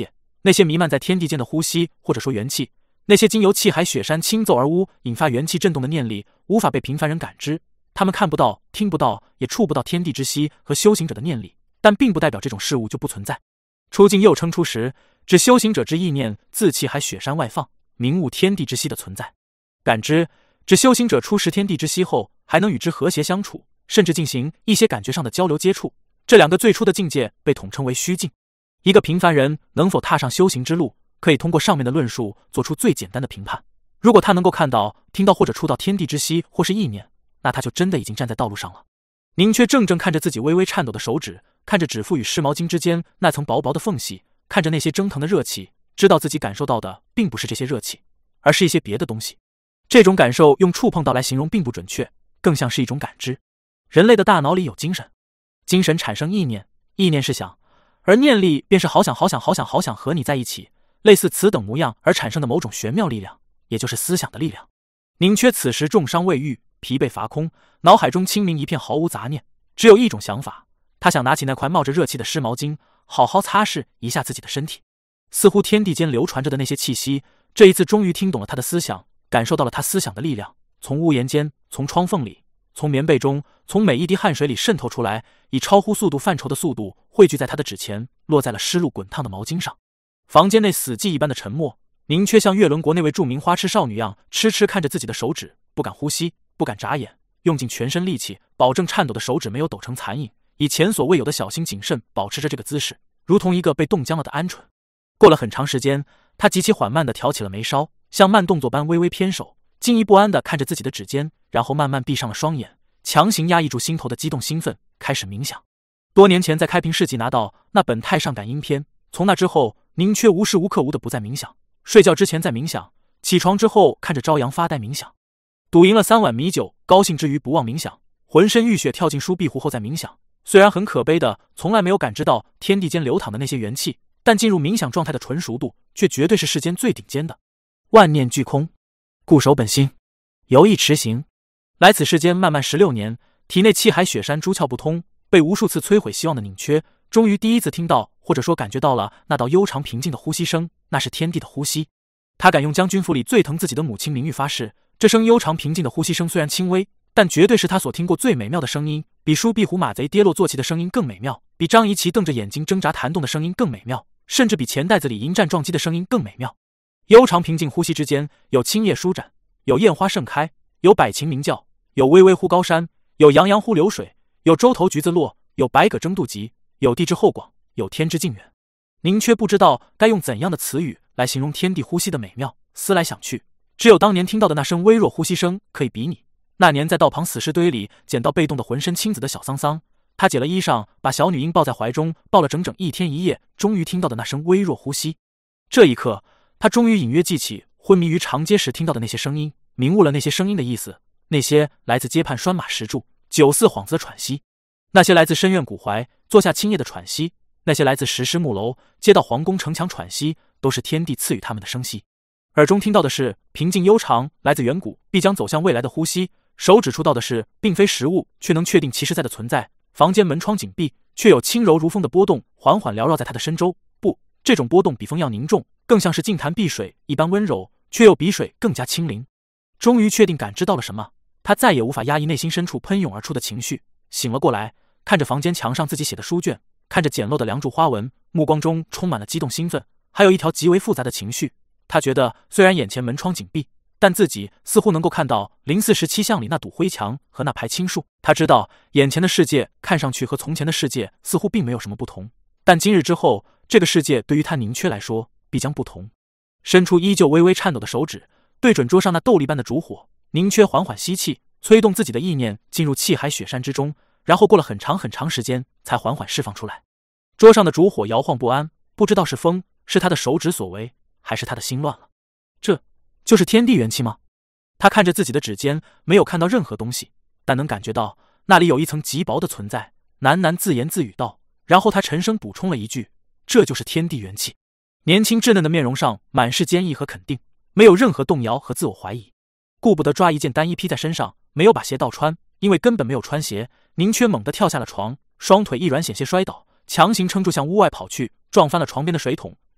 Speaker 1: 那些弥漫在天地间的呼吸，或者说元气，那些经由气海雪山倾奏而乌引发元气震动的念力，无法被平凡人感知。他们看不到、听不到，也触不到天地之息和修行者的念力，但并不代表这种事物就不存在。出境又称出时，指修行者之意念自气海雪山外放，明悟天地之息的存在。感知指修行者出识天地之息后，还能与之和谐相处，甚至进行一些感觉上的交流接触。这两个最初的境界被统称为虚境。一个平凡人能否踏上修行之路，可以通过上面的论述做出最简单的评判。如果他能够看到、听到或者触到天地之息或是意念，那他就真的已经站在道路上了。宁缺怔怔看着自己微微颤抖的手指，看着指腹与湿毛巾之间那层薄薄的缝隙，看着那些蒸腾的热气，知道自己感受到的并不是这些热气，而是一些别的东西。这种感受用触碰到来形容并不准确，更像是一种感知。人类的大脑里有精神，精神产生意念，意念是想，而念力便是好想好想好想好想和你在一起，类似此等模样而产生的某种玄妙力量，也就是思想的力量。宁缺此时重伤未愈，疲惫乏空，脑海中清明一片，毫无杂念，只有一种想法，他想拿起那块冒着热气的湿毛巾，好好擦拭一下自己的身体。似乎天地间流传着的那些气息，这一次终于听懂了他的思想，感受到了他思想的力量，从屋檐间，从窗缝里，从棉被中，从每一滴汗水里渗透出来，以超乎速度范畴的速度汇聚在他的指前，落在了湿漉滚烫的毛巾上。房间内死寂一般的沉默，宁缺像月轮国那位著名花痴少女样，痴痴看着自己的手指，不敢呼吸，不敢眨眼，用尽全身力气，保证颤抖的手指没有抖成残影，以前所未有的小心谨慎保持着这个姿势，如同一个被冻僵了的鹌鹑。过了很长时间，他极其缓慢地挑起了眉梢，像慢动作般微微偏手，惊疑不安地看着自己的指尖，然后慢慢闭上了双眼，强行压抑住心头的激动兴奋，开始冥想。多年前在开平市集拿到那本太上感应篇，从那之后，宁缺无时无刻无的不再冥想，睡觉之前在冥想，起床之后看着朝阳发呆冥想，赌赢了三碗米酒，高兴之余不忘冥想，浑身浴血跳进书壁湖后再冥想。虽然很可悲的从来没有感知到天地间流淌的那些元气，但进入冥想状态的纯熟度却绝对是世间最顶尖的。万念俱空，固守本心，游意持行。来此世间漫漫十六年，体内气海雪山诸窍不通，被无数次摧毁希望的宁缺，终于第一次听到或者说感觉到了那道悠长平静的呼吸声，那是天地的呼吸。他敢用将军府里最疼自己的母亲名誉发誓，这声悠长平静的呼吸声虽然轻微，但绝对是他所听过最美妙的声音，比舒壁虎马贼跌落坐骑的声音更美妙，比张仪奇瞪着眼睛挣扎弹动的声音更美妙，甚至比钱袋子里迎战撞击的声音更美妙。悠长平静呼吸之间，有青叶舒展，有艳花盛开，有百禽鸣叫，有巍巍乎高山，有洋洋乎流水，有洲头橘子落，有百舸争渡急，有地之厚广，有天之近远。宁缺不知道该用怎样的词语来形容天地呼吸的美妙，思来想去，只有当年听到的那声微弱呼吸声可以比拟。那年在道旁死尸堆里捡到被冻得浑身青紫的小桑桑，他解了衣裳，把小女婴抱在怀中，抱了整整一天一夜，终于听到的那声微弱呼吸。这一刻，他终于隐约记起昏迷于长街时听到的那些声音，明悟了那些声音的意思，那些来自街畔拴马石柱、酒肆幌子的喘息，那些来自深院古槐坐下青叶的喘息，那些来自石狮木楼街道皇宫城墙喘息，都是天地赐予他们的声息。耳中听到的是平静悠长，来自远古必将走向未来的呼吸，手指触到的是并非实物却能确定其实在的存在。房间门窗紧闭，却有轻柔如风的波动缓缓缭绕在他的身周。不，这种波动比风要凝重，更像是静潭碧水一般温柔，却又比水更加清灵。终于确定感知到了什么，他再也无法压抑内心深处喷涌而出的情绪，醒了过来，看着房间墙上自己写的书卷，看着简陋的梁柱花纹，目光中充满了激动兴奋，还有一条极为复杂的情绪。他觉得虽然眼前门窗紧闭，但自己似乎能够看到零四十七巷里那堵灰墙和那排青树。他知道眼前的世界看上去和从前的世界似乎并没有什么不同，但今日之后，这个世界对于他宁缺来说必将不同。伸出依旧微微颤抖的手指，对准桌上那斗笠般的烛火，宁缺缓缓吸气，催动自己的意念进入气海雪山之中，然后过了很长很长时间才缓缓释放出来。桌上的烛火摇晃不安，不知道是风，是他的手指所为，还是他的心乱了。这就是天地元气吗？他看着自己的指尖，没有看到任何东西，但能感觉到那里有一层极薄的存在，喃喃自言自语道，然后他沉声补充了一句，这就是天地元气。年轻稚嫩的面容上满是坚毅和肯定，没有任何动摇和自我怀疑。顾不得抓一件单衣披在身上，没有把鞋倒穿，因为根本没有穿鞋，宁缺猛地跳下了床，双腿一软险些摔倒，强行撑住向屋外跑去，撞翻了床边的水桶，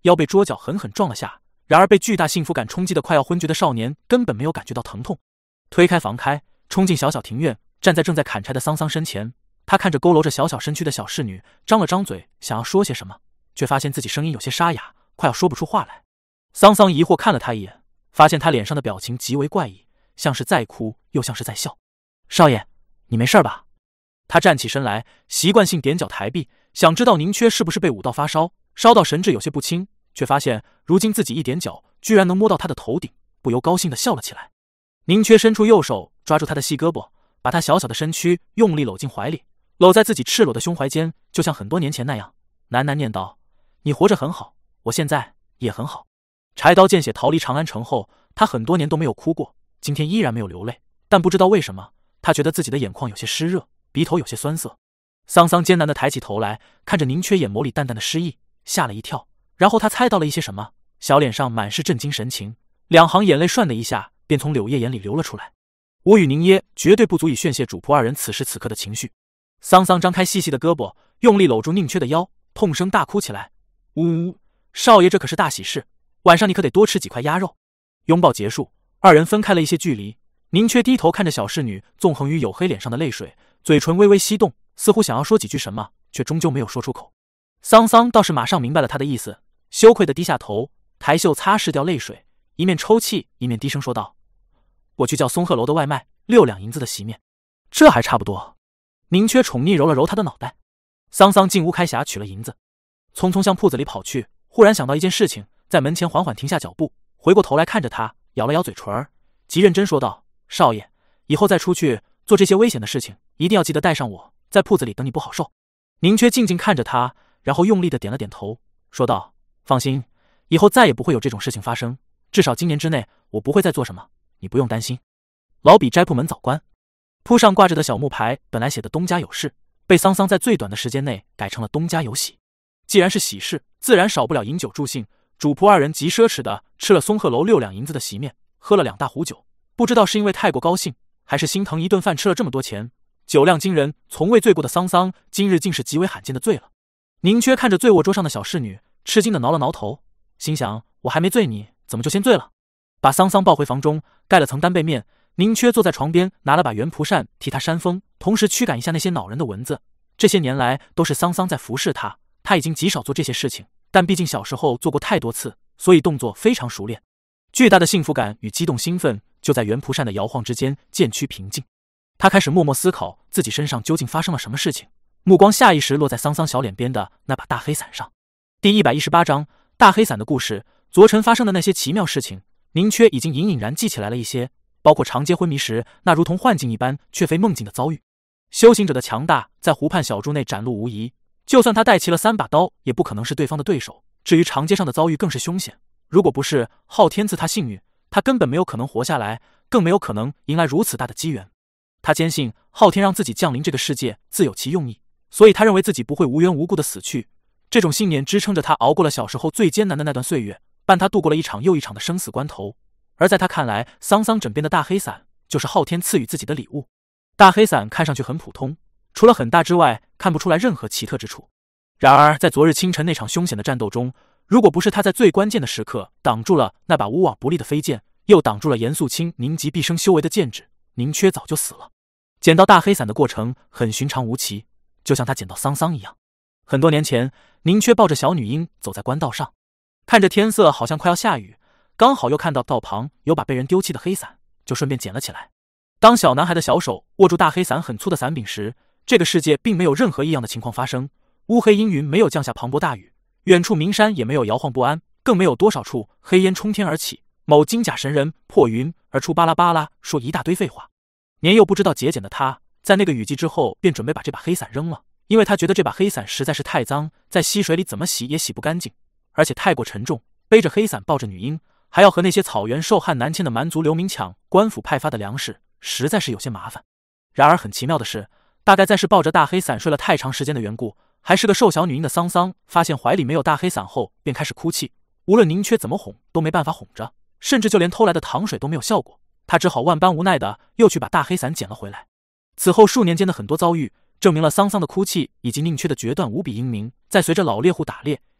Speaker 1: 腰被桌角狠狠撞了下，然而被巨大幸福感冲击的快要昏厥的少年根本没有感觉到疼痛。推开房开，冲进小小庭院，站在正在砍柴的桑桑身前。他看着佝偻着小小身躯的小侍女，张了张嘴想要说些什么，却发现自己声音有些沙哑，快要说不出话来。桑桑疑惑看了他一眼，发现他脸上的表情极为怪异，像是在哭又像是在笑。少爷，你没事吧？他站起身来，习惯性踮脚抬臂，想知道宁缺是不是被舞到发烧，烧到神志有些不清，却发现如今自己一踮脚居然能摸到他的头顶，不由高兴地笑了起来。宁缺伸出右手抓住他的细胳膊，把他小小的身躯用力搂进怀里，搂在自己赤裸的胸怀间，就像很多年前那样，喃喃念道：你活着很好，我现在也很好。柴刀见血逃离长安城后，他很多年都没有哭过，今天依然没有流泪，但不知道为什么，他觉得自己的眼眶有些湿热，鼻头有些酸涩。桑桑艰难地抬起头来，看着宁缺眼眸里淡淡的诗意，吓了一跳，然后他猜到了一些什么，小脸上满是震惊神情，两行眼泪唰的一下便从柳叶眼里流了出来。我与宁耶绝对不足以宣泄主仆二人此时此刻的情绪。桑桑张开细细的胳膊，用力搂住宁缺的腰，痛声大哭起来：呜呜，少爷这可是大喜事，晚上你可得多吃几块鸭肉。拥抱结束，二人分开了一些距离。宁缺低头看着小侍女纵横于黝黑脸上的泪水，嘴唇微微翕动，似乎想要说几句什么，却终究没有说出口。桑桑倒是马上明白了他的意思，羞愧地低下头，抬袖擦拭掉泪水，一面抽泣一面低声说道：我去叫松鹤楼的外卖，六两银子的席面。这还差不多。宁缺宠溺揉了揉他的脑袋。桑桑进屋开匣取了银子，匆匆向铺子里跑去，忽然想到一件事情，在门前缓缓停下脚步，回过头来看着他，咬了咬嘴唇，极认真说道：少爷，以后再出去做这些危险的事情，一定要记得带上我，在铺子里等你不好受。宁缺静静看着他，然后用力的点了点头，说道：放心，以后再也不会有这种事情发生，至少今年之内我不会再做什么，你不用担心。老比斋铺门早关，铺上挂着的小木牌本来写的东家有事，被桑桑在最短的时间内改成了东家有喜。既然是喜事，自然少不了饮酒助兴。主仆二人极奢侈的吃了松鹤楼六两银子的席面，喝了两大壶酒。不知道是因为太过高兴，还是心疼一顿饭吃了这么多钱，酒量惊人，从未醉过的桑桑今日竟是极为罕见的醉了。宁缺看着醉卧桌上的小侍女，吃惊的挠了挠头，心想：我还没醉你，怎么就先醉了？把桑桑抱回房中，盖了层单被面。宁缺坐在床边，拿了把圆蒲扇替他扇风，同时驱赶一下那些恼人的蚊子。这些年来都是桑桑在服侍他，他已经极少做这些事情，但毕竟小时候做过太多次，所以动作非常熟练。巨大的幸福感与激动兴奋就在圆蒲扇的摇晃之间渐趋平静。他开始默默思考自己身上究竟发生了什么事情，目光下意识落在桑桑小脸边的那把大黑伞上。第一百一十八章大黑伞的故事。昨晨发生的那些奇妙事情，宁缺已经隐隐然记起来了一些，包括长街昏迷时那如同幻境一般却非梦境的遭遇。修行者的强大在湖畔小筑内展露无遗，就算他带齐了三把刀，也不可能是对方的对手。至于长街上的遭遇更是凶险，如果不是昊天赐他幸运，他根本没有可能活下来，更没有可能迎来如此大的机缘。他坚信昊天让自己降临这个世界自有其用意，所以他认为自己不会无缘无故的死去。这种信念支撑着他熬过了小时候最艰难的那段岁月，伴他度过了一场又一场的生死关头。而在他看来，桑桑枕边的大黑伞就是昊天赐予自己的礼物。大黑伞看上去很普通，除了很大之外，看不出来任何奇特之处。然而在昨日清晨那场凶险的战斗中，如果不是他在最关键的时刻挡住了那把无往不利的飞剑，又挡住了严肃清凝集毕生修为的剑指，宁缺早就死了。捡到大黑伞的过程很寻常无奇，就像他捡到桑桑一样。很多年前，宁缺抱着小女婴走在官道上，看着天色好像快要下雨，刚好又看到道旁有把被人丢弃的黑伞，就顺便捡了起来。当小男孩的小手握住大黑伞很粗的伞柄时，这个世界并没有任何异样的情况发生，乌黑阴云没有降下磅礴大雨，远处名山也没有摇晃不安，更没有多少处黑烟冲天而起，某金甲神人破云而出巴拉巴拉说一大堆废话。年幼不知道节俭的他，在那个雨季之后便准备把这把黑伞扔了，因为他觉得这把黑伞实在是太脏，在溪水里怎么洗也洗不干净，而且太过沉重，背着黑伞抱着女婴，还要和那些草原受旱南迁的蛮族流民抢官府派发的粮食，实在是有些麻烦。然而很奇妙的是，大概在是抱着大黑伞睡了太长时间的缘故，还是个瘦小女婴的桑桑发现怀里没有大黑伞后便开始哭泣，无论宁缺怎么哄都没办法哄着，甚至就连偷来的糖水都没有效果，他只好万般无奈的又去把大黑伞捡了回来。此后数年间的很多遭遇证明了桑桑的哭泣以及宁缺的决断无比英明。在随着老猎户打猎，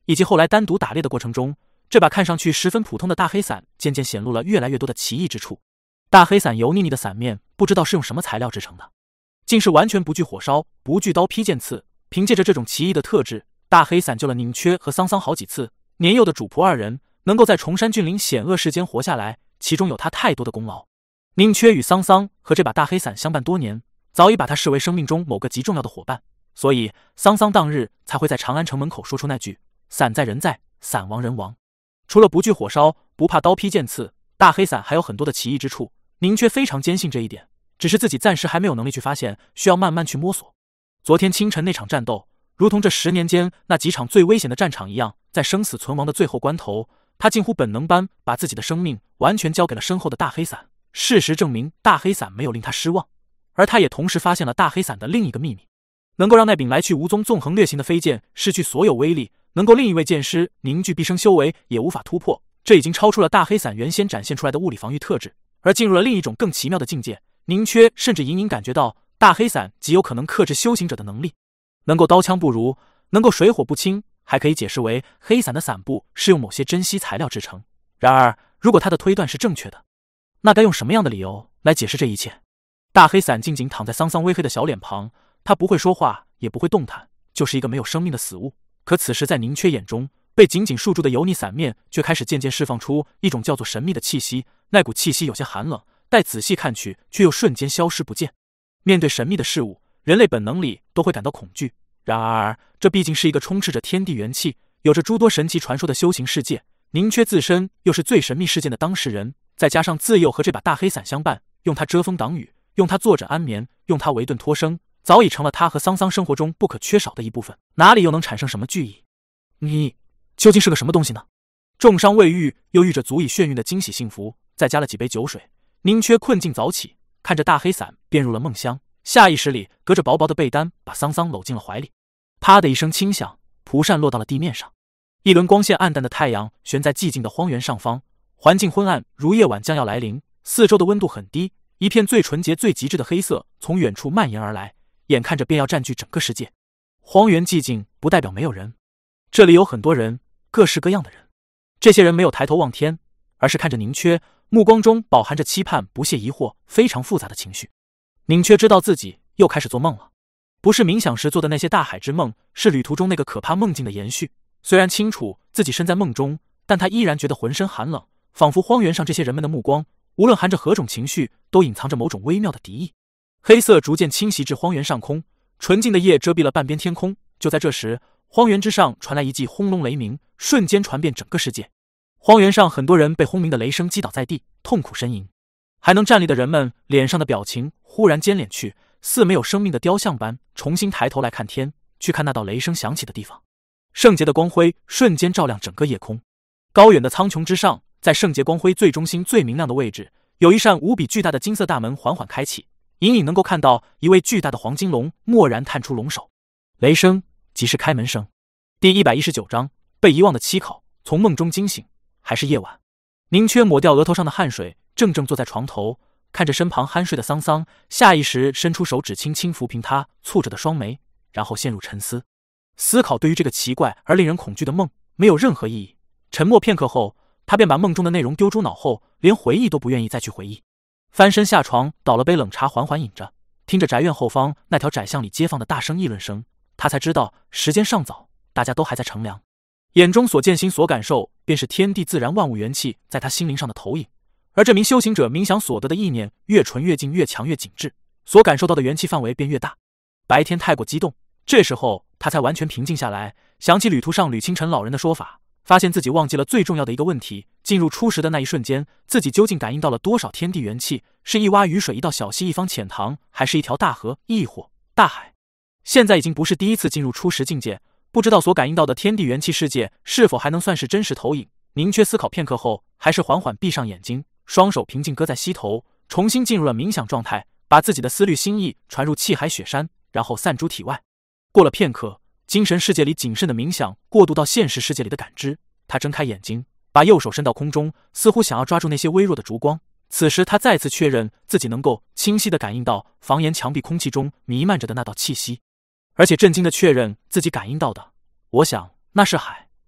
Speaker 1: 以及后来单独打猎的过程中，这把看上去十分普通的大黑伞渐渐显露了越来越多的奇异之处。大黑伞油腻腻的伞面不知道是用什么材料制成的，竟是完全不惧火烧，不惧刀劈剑刺。凭借着这种奇异的特质，大黑伞救了宁缺和桑桑好几次。年幼的主仆二人能够在崇山峻岭险恶世间活下来，其中有他太多的功劳。宁缺与桑桑和这把大黑伞相伴多年，早已把他视为生命中某个极重要的伙伴，所以桑桑当日才会在长安城门口说出那句伞在人在，伞亡人亡。除了不惧火烧，不怕刀劈剑刺，大黑伞还有很多的奇异之处。宁缺非常坚信这一点，只是自己暂时还没有能力去发现，需要慢慢去摸索。昨天清晨那场战斗，如同这十年间那几场最危险的战场一样，在生死存亡的最后关头，他近乎本能般把自己的生命完全交给了身后的大黑伞。事实证明，大黑伞没有令他失望，而他也同时发现了大黑伞的另一个秘密，能够让那柄来去无踪、纵横掠行的飞剑失去所有威力，能够令一位剑师凝聚毕生修为也无法突破。这已经超出了大黑伞原先展现出来的物理防御特质，而进入了另一种更奇妙的境界。宁缺甚至隐隐感觉到大黑伞极有可能克制修行者的能力，能够刀枪不入，能够水火不侵，还可以解释为黑伞的伞部是用某些珍稀材料制成。然而，如果他的推断是正确的，那该用什么样的理由来解释这一切？大黑伞静静躺在桑桑微黑的小脸庞，他不会说话，也不会动弹，就是一个没有生命的死物。可此时在宁缺眼中，被紧紧束住的油腻伞面却开始渐渐释放出一种叫做神秘的气息，那股气息有些寒冷，待仔细看去却又瞬间消失不见。面对神秘的事物，人类本能里都会感到恐惧，然而这毕竟是一个充斥着天地元气，有着诸多神奇传说的修行世界。宁缺自身又是最神秘事件的当事人，再加上自幼和这把大黑伞相伴，用它遮风挡雨，用它坐枕安眠，用它为盾托生，早已成了他和桑桑生活中不可缺少的一部分，哪里又能产生什么惧意？你究竟是个什么东西呢？重伤未愈，又遇着足以眩晕的惊喜幸福，再加了几杯酒水，宁缺困境早起，看着大黑伞便入了梦乡，下意识里隔着薄薄的被单把桑桑搂进了怀里。啪的一声轻响，蒲扇落到了地面上，一轮光线暗淡的太阳悬在寂静的荒原上方，环境昏暗，如夜晚将要来临。四周的温度很低，一片最纯洁最极致的黑色从远处蔓延而来，眼看着便要占据整个世界。荒原寂静不代表没有人，这里有很多人，各式各样的人。这些人没有抬头望天，而是看着宁缺，目光中饱含着期盼、不屑、疑惑，非常复杂的情绪。宁缺知道自己又开始做梦了，不是冥想时做的那些大海之梦，是旅途中那个可怕梦境的延续。虽然清楚自己身在梦中，但他依然觉得浑身寒冷，仿佛荒原上这些人们的目光，无论含着何种情绪，都隐藏着某种微妙的敌意。黑色逐渐侵袭至荒原上空，纯净的夜遮蔽了半边天空。就在这时，荒原之上传来一记轰隆雷鸣，瞬间传遍整个世界。荒原上很多人被轰鸣的雷声击倒在地，痛苦呻吟。还能站立的人们脸上的表情忽然尖敛去，似没有生命的雕像般，重新抬头来看天，去看那道雷声响起的地方。圣洁的光辉瞬间照亮整个夜空。高远的苍穹之上，在圣洁光辉最中心最明亮的位置，有一扇无比巨大的金色大门缓缓开启，隐隐能够看到一位巨大的黄金龙蓦然探出龙首。雷声即是开门声。第一百一十九章被遗忘的期考。从梦中惊醒，还是夜晚。宁缺抹掉额头上的汗水，怔怔坐在床头，看着身旁酣睡的桑桑，下意识伸出手指轻轻抚平他蹙着的双眉，然后陷入沉思。思考对于这个奇怪而令人恐惧的梦没有任何意义。沉默片刻后，他便把梦中的内容丢诸脑后，连回忆都不愿意再去回忆。翻身下床，倒了杯冷茶，缓缓饮着，听着宅院后方那条窄巷里街坊的大声议论声，他才知道时间尚早，大家都还在乘凉。眼中所见，心所感受，便是天地自然万物元气在他心灵上的投影。而这名修行者冥想所得的意念越纯越净越强越紧致，所感受到的元气范围便越大。白天太过激动，这时候他才完全平静下来，想起旅途上吕清晨老人的说法，发现自己忘记了最重要的一个问题：进入初时的那一瞬间，自己究竟感应到了多少天地元气？是一洼雨水，一道小溪，一方浅塘，还是一条大河，亦或大海？现在已经不是第一次进入初时境界，不知道所感应到的天地元气世界是否还能算是真实投影。宁缺思考片刻后，还是缓缓闭上眼睛，双手平静搁在膝头，重新进入了冥想状态，把自己的思虑心意传入气海雪山，然后散诸体外。过了片刻，精神世界里谨慎的冥想过渡到现实世界里的感知，他睁开眼睛，把右手伸到空中，似乎想要抓住那些微弱的烛光。此时他再次确认自己能够清晰地感应到房檐墙壁空气中弥漫着的那道气息，而且震惊地确认自己感应到的，我想那是海，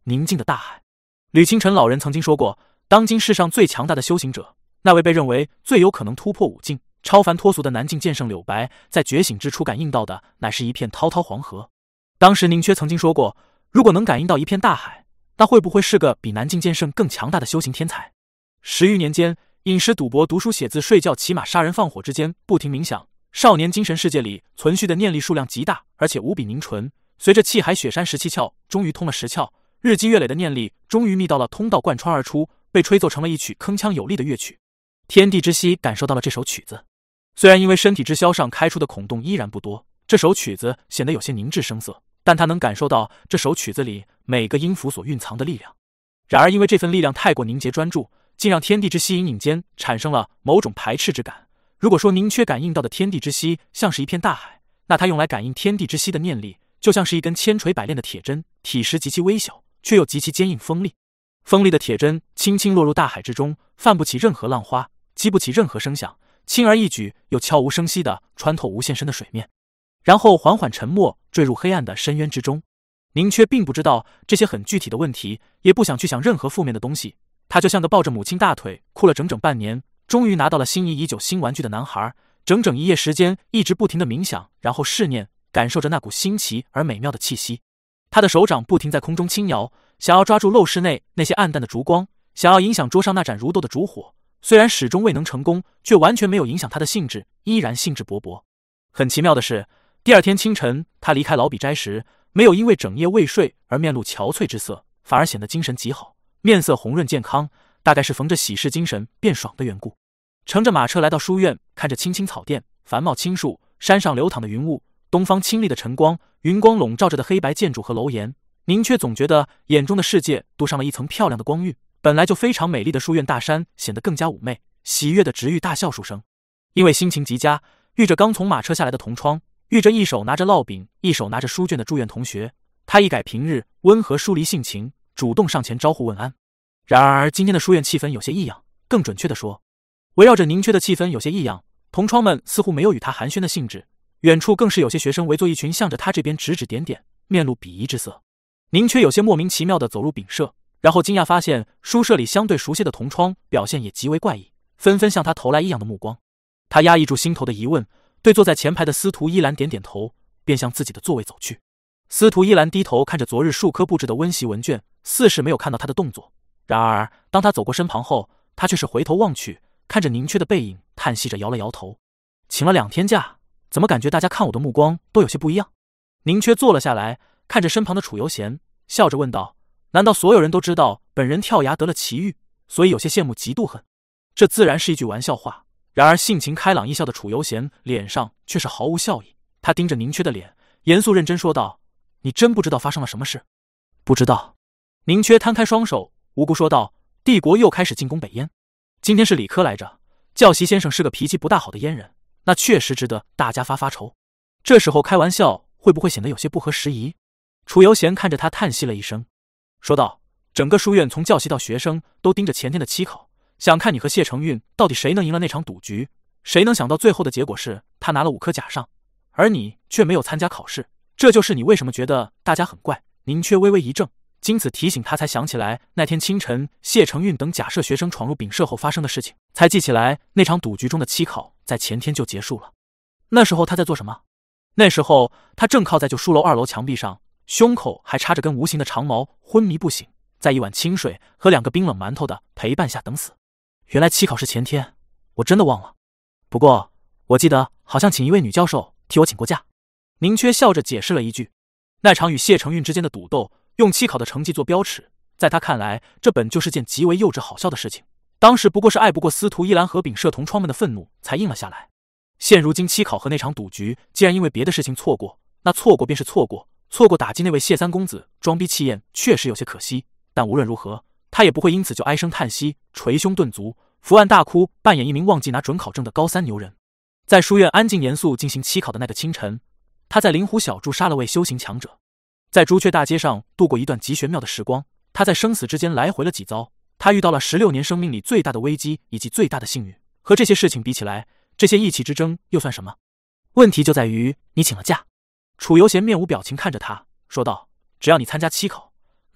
Speaker 1: 宁静的大海。吕清晨老人曾经说过，当今世上最强大的修行者，那位被认为最有可能突破五境、超凡脱俗的南境剑圣柳白，在觉醒之初感应到的乃是一片滔滔黄河。当时宁缺曾经说过，如果能感应到一片大海，那会不会是个比南境剑圣更强大的修行天才？十余年间，饮食、赌博、读书、写字、睡觉、骑马、杀人、放火之间不停冥想，少年精神世界里存续的念力数量极大，而且无比凝纯。随着气海雪山十七窍终于通了十窍，日积月累的念力终于密到了通道贯穿而出，被吹奏成了一曲铿锵有力的乐曲。天地之息感受到了这首曲子，虽然因为身体之消上开出的孔洞依然不多，这首曲子显得有些凝滞生涩，但他能感受到这首曲子里每个音符所蕴藏的力量。然而因为这份力量太过凝结专注，竟让天地之息隐隐间产生了某种排斥之感。如果说宁缺感应到的天地之息像是一片大海，那他用来感应天地之息的念力就像是一根千锤百炼的铁针，体实极其微小，却又极其坚硬锋利。锋利的铁针轻轻落入大海之中，泛不起任何浪花，激不起任何声响，轻而易举又悄无声息地穿透无限深的水面，然后缓缓沉没，坠入黑暗的深渊之中。宁缺并不知道这些很具体的问题，也不想去想任何负面的东西。他就像个抱着母亲大腿哭了整整半年，终于拿到了心仪已久新玩具的男孩，整整一夜时间一直不停地冥想，然后试念，感受着那股新奇而美妙的气息。他的手掌不停在空中轻摇，想要抓住陋室内那些暗淡的烛光，想要影响桌上那盏如豆的烛火。虽然始终未能成功，却完全没有影响他的兴致，依然兴致勃勃。很奇妙的是，第二天清晨，他离开老比斋时，没有因为整夜未睡而面露憔悴之色，反而显得精神极好，面色红润健康，大概是逢着喜事精神变爽的缘故。乘着马车来到书院，看着青青草甸、繁茂青树，山上流淌的云雾，东方清丽的晨光，云光笼罩着的黑白建筑和楼檐，宁缺总觉得眼中的世界镀上了一层漂亮的光晕。本来就非常美丽的书院大山显得更加妩媚，喜悦的直遇大笑书声。因为心情极佳，遇着刚从马车下来的同窗，遇着一手拿着烙饼一手拿着书卷的住院同学，他一改平日温和疏离性情，主动上前招呼问安。然而今天的书院气氛有些异样，更准确地说，围绕着宁缺的气氛有些异样，同窗们似乎没有与他寒暄的兴致，远处更是有些学生围坐一群，向着他这边指指点点，面露鄙夷之色。宁缺有些莫名其妙地走入丙舍，然后惊讶发现书舍里相对熟悉的同窗表现也极为怪异，纷纷向他投来异样的目光。他压抑住心头的疑问，对坐在前排的司徒依兰点点头，便向自己的座位走去。司徒依兰低头看着昨日数科布置的温习文卷，似是没有看到他的动作。然而当他走过身旁后，他却是回头望去，看着宁缺的背影，叹息着摇了摇头。请了两天假，怎么感觉大家看我的目光都有些不一样？宁缺坐了下来，看着身旁的楚游贤，笑着问道，难道所有人都知道本人跳崖得了奇遇，所以有些羡慕嫉妒恨？这自然是一句玩笑话，然而性情开朗易笑的楚游贤脸上却是毫无笑意。他盯着宁缺的脸，严肃认真说道，你真不知道发生了什么事？不知道。宁缺摊开双手，无辜说道，帝国又开始进攻北燕，今天是理科来着，教习先生是个脾气不大好的燕人，那确实值得大家发发愁。这时候开玩笑会不会显得有些不合时宜？楚游贤看着他叹息了一声，说道，整个书院从教习到学生都盯着前天的期考，想看你和谢承运到底谁能赢了那场赌局。谁能想到最后的结果是他拿了五科甲上，而你却没有参加考试，这就是你为什么觉得大家很怪。宁缺微微一怔，经此提醒他才想起来那天清晨谢承运等假设学生闯入丙舍后发生的事情，才记起来那场赌局中的期考在前天就结束了。那时候他在做什么？那时候他正靠在旧书楼二楼墙壁上，胸口还插着根无形的长矛，昏迷不醒，在一碗清水和两个冰冷馒头的陪伴下等死。原来期考是前天，我真的忘了。不过我记得好像请一位女教授替我请过假。宁缺笑着解释了一句，那场与谢承运之间的赌斗用期考的成绩做标尺，在他看来这本就是件极为幼稚好笑的事情，当时不过是爱不过司徒依兰和丙舍同窗们的愤怒才应了下来。现如今期考和那场赌局既然因为别的事情错过，那错过便是错过，错过打击那位谢三公子装逼气焰确实有些可惜，但无论如何他也不会因此就唉声叹息，捶胸顿足，伏案大哭，扮演一名忘记拿准考证的高三牛人。在书院安静严肃进行期考的那个清晨，他在灵湖小筑杀了位修行强者，在朱雀大街上度过一段极玄妙的时光。他在生死之间来回了几遭，他遇到了十六年生命里最大的危机以及最大的幸运。和这些事情比起来，这些意气之争又算什么？问题就在于你请了假。楚游贤面无表情看着他说道，只要你参加期考，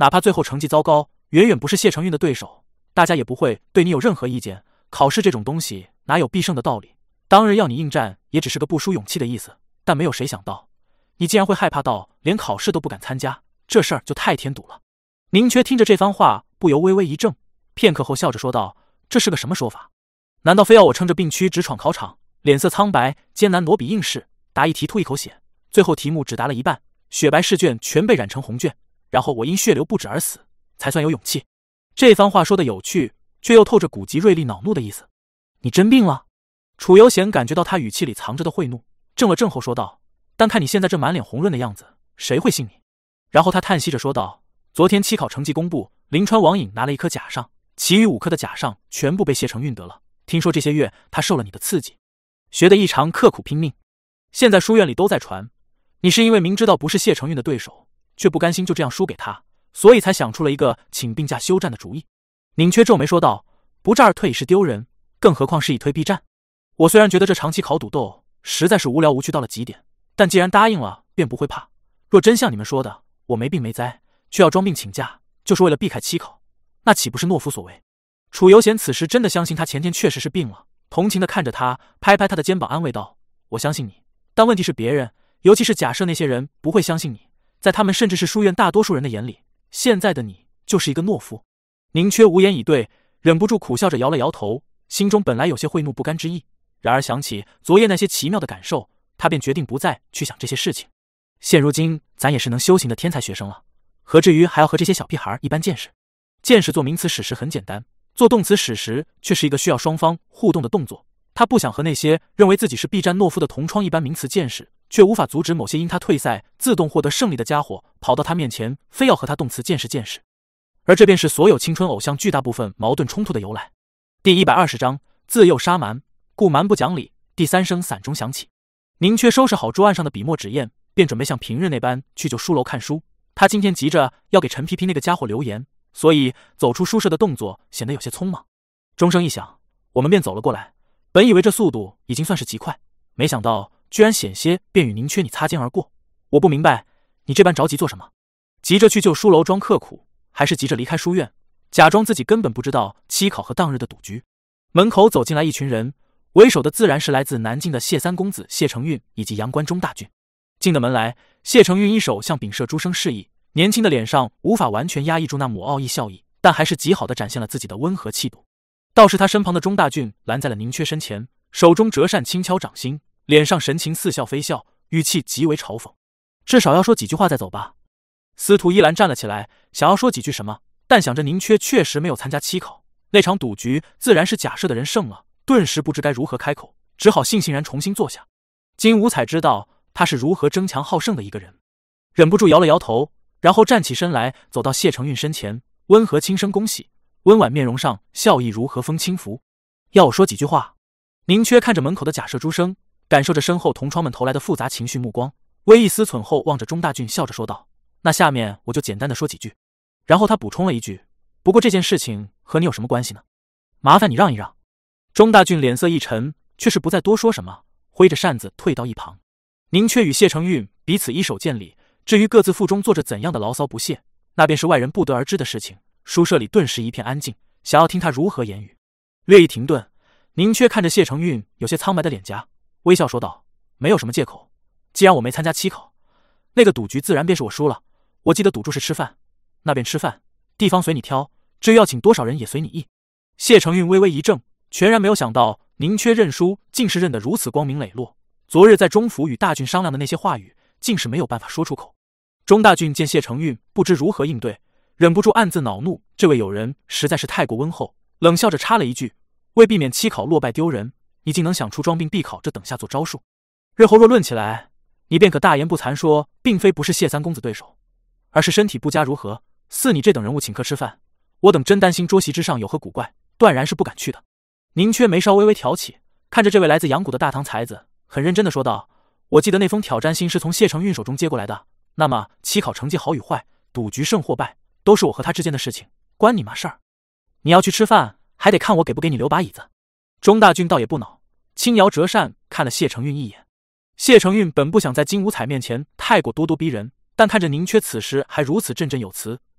Speaker 1: 哪怕最后成绩糟糕，远远不是谢承运的对手，大家也不会对你有任何意见。考试这种东西哪有必胜的道理？当日要你应战，也只是个不输勇气的意思。但没有谁想到，你竟然会害怕到连考试都不敢参加，这事儿就太添堵了。宁缺听着这番话，不由微微一怔，片刻后笑着说道：“这是个什么说法？难道非要我撑着病躯直闯考场？”脸色苍白，艰难挪笔应试，答一题吐一口血，最后题目只答了一半，雪白试卷全被染成红卷，然后我因血流不止而死，才算有勇气。这番话说的有趣，却又透着古籍锐利恼怒的意思。你真病了？楚由贤感觉到他语气里藏着的晦怒，怔了怔后说道：“单看你现在这满脸红润的样子，谁会信你？”然后他叹息着说道：“昨天期考成绩公布，临川王颖拿了一科甲上，其余五科的甲上全部被谢承运得了。听说这些月他受了你的刺激，学得异常刻苦拼命。现在书院里都在传，你是因为明知道不是谢承运的对手，却不甘心就这样输给他，所以才想出了一个请病假休战的主意。”宁缺皱眉说道：“不战而退已是丢人，更何况是以退必战。我虽然觉得这长期考赌斗实在是无聊无趣到了极点，但既然答应了，便不会怕。若真像你们说的，我没病没灾，却要装病请假，就是为了避开期考，那岂不是懦夫所为？”楚由贤此时真的相信他前天确实是病了，同情地看着他，拍拍他的肩膀安慰道：“我相信你，但问题是别人，尤其是假设那些人不会相信你，在他们甚至是书院大多数人的眼里，现在的你就是一个懦夫。”宁缺无言以对，忍不住苦笑着摇了摇头，心中本来有些会怒不甘之意，然而想起昨夜那些奇妙的感受，他便决定不再去想这些事情。现如今咱也是能修行的天才学生了，何至于还要和这些小屁孩一般见识？见识做名词使时很简单，做动词使时却是一个需要双方互动的动作。他不想和那些认为自己是必战懦夫的同窗一般名词见识，却无法阻止某些因他退赛自动获得胜利的家伙跑到他面前，非要和他动词见识见识。而这便是所有青春偶像巨大部分矛盾冲突的由来。第一百二十章，自幼杀蛮，故蛮不讲理。第三声伞中响起，宁缺收拾好桌案上的笔墨纸砚，便准备像平日那般去旧书楼看书。他今天急着要给陈皮皮那个家伙留言，所以走出书舍的动作显得有些匆忙。钟声一响，我们便走了过来。本以为这速度已经算是极快，没想到居然险些便与宁缺你擦肩而过。我不明白你这般着急做什么？急着去旧书楼装刻苦，还是急着离开书院，假装自己根本不知道期考和当日的赌局？门口走进来一群人，为首的自然是来自南京的谢三公子谢承运以及阳关钟大俊。进的门来，谢承运一手向丙舍诸生示意，年轻的脸上无法完全压抑住那抹傲意笑意，但还是极好的展现了自己的温和气度。倒是他身旁的钟大俊拦在了宁缺身前，手中折扇轻敲掌心，脸上神情似笑非笑，语气极为嘲讽：“至少要说几句话再走吧。”司徒依兰站了起来，想要说几句什么，但想着宁缺确实没有参加期考，那场赌局自然是假设的人胜了，顿时不知该如何开口，只好悻悻然重新坐下。金无彩知道他是如何争强好胜的一个人，忍不住摇了摇头，然后站起身来，走到谢承运身前，温和轻声恭喜，温婉面容上笑意如和风轻拂。要我说几句话？宁缺看着门口的假设诸生，感受着身后同窗们投来的复杂情绪目光，微一思忖后望着钟大俊笑着说道：“那下面我就简单的说几句。”然后他补充了一句：“不过这件事情和你有什么关系呢？麻烦你让一让。”钟大俊脸色一沉，却是不再多说什么，挥着扇子退到一旁。宁缺与谢承运彼此一手见礼，至于各自腹中做着怎样的牢骚不屑，那便是外人不得而知的事情。书舍里顿时一片安静，想要听他如何言语。略一停顿，宁缺看着谢承运有些苍白的脸颊，微笑说道：“没有什么借口，既然我没参加期考，那个赌局自然便是我输了。我记得赌注是吃饭，那便吃饭，地方随你挑，至于要请多少人也随你意。”谢承运微微一怔，全然没有想到宁缺认输竟是认得如此光明磊落。昨日在钟府与大俊商量的那些话语，竟是没有办法说出口。钟大俊见谢承运不知如何应对，忍不住暗自恼怒，这位友人实在是太过温厚，冷笑着插了一句：“为避免期考落败丢人，你竟能想出装病避考这等下作招数。日后若论起来，你便可大言不惭说，并非不是谢三公子对手，而是身体不佳如何？似你这等人物请客吃饭，我等真担心桌席之上有何古怪，断然是不敢去的。”宁缺眉梢微微挑起，看着这位来自阳谷的大唐才子，很认真地说道：“我记得那封挑战信是从谢承运手中接过来的，那么期考成绩好与坏，赌局胜或败，都是我和他之间的事情，关你嘛事儿？你要去吃饭，还得看我给不给你留把椅子。”钟大俊倒也不恼，轻摇折扇看了谢承运一眼。谢承运本不想在金无彩面前太过咄咄逼人，但看着宁缺此时还如此振振有词，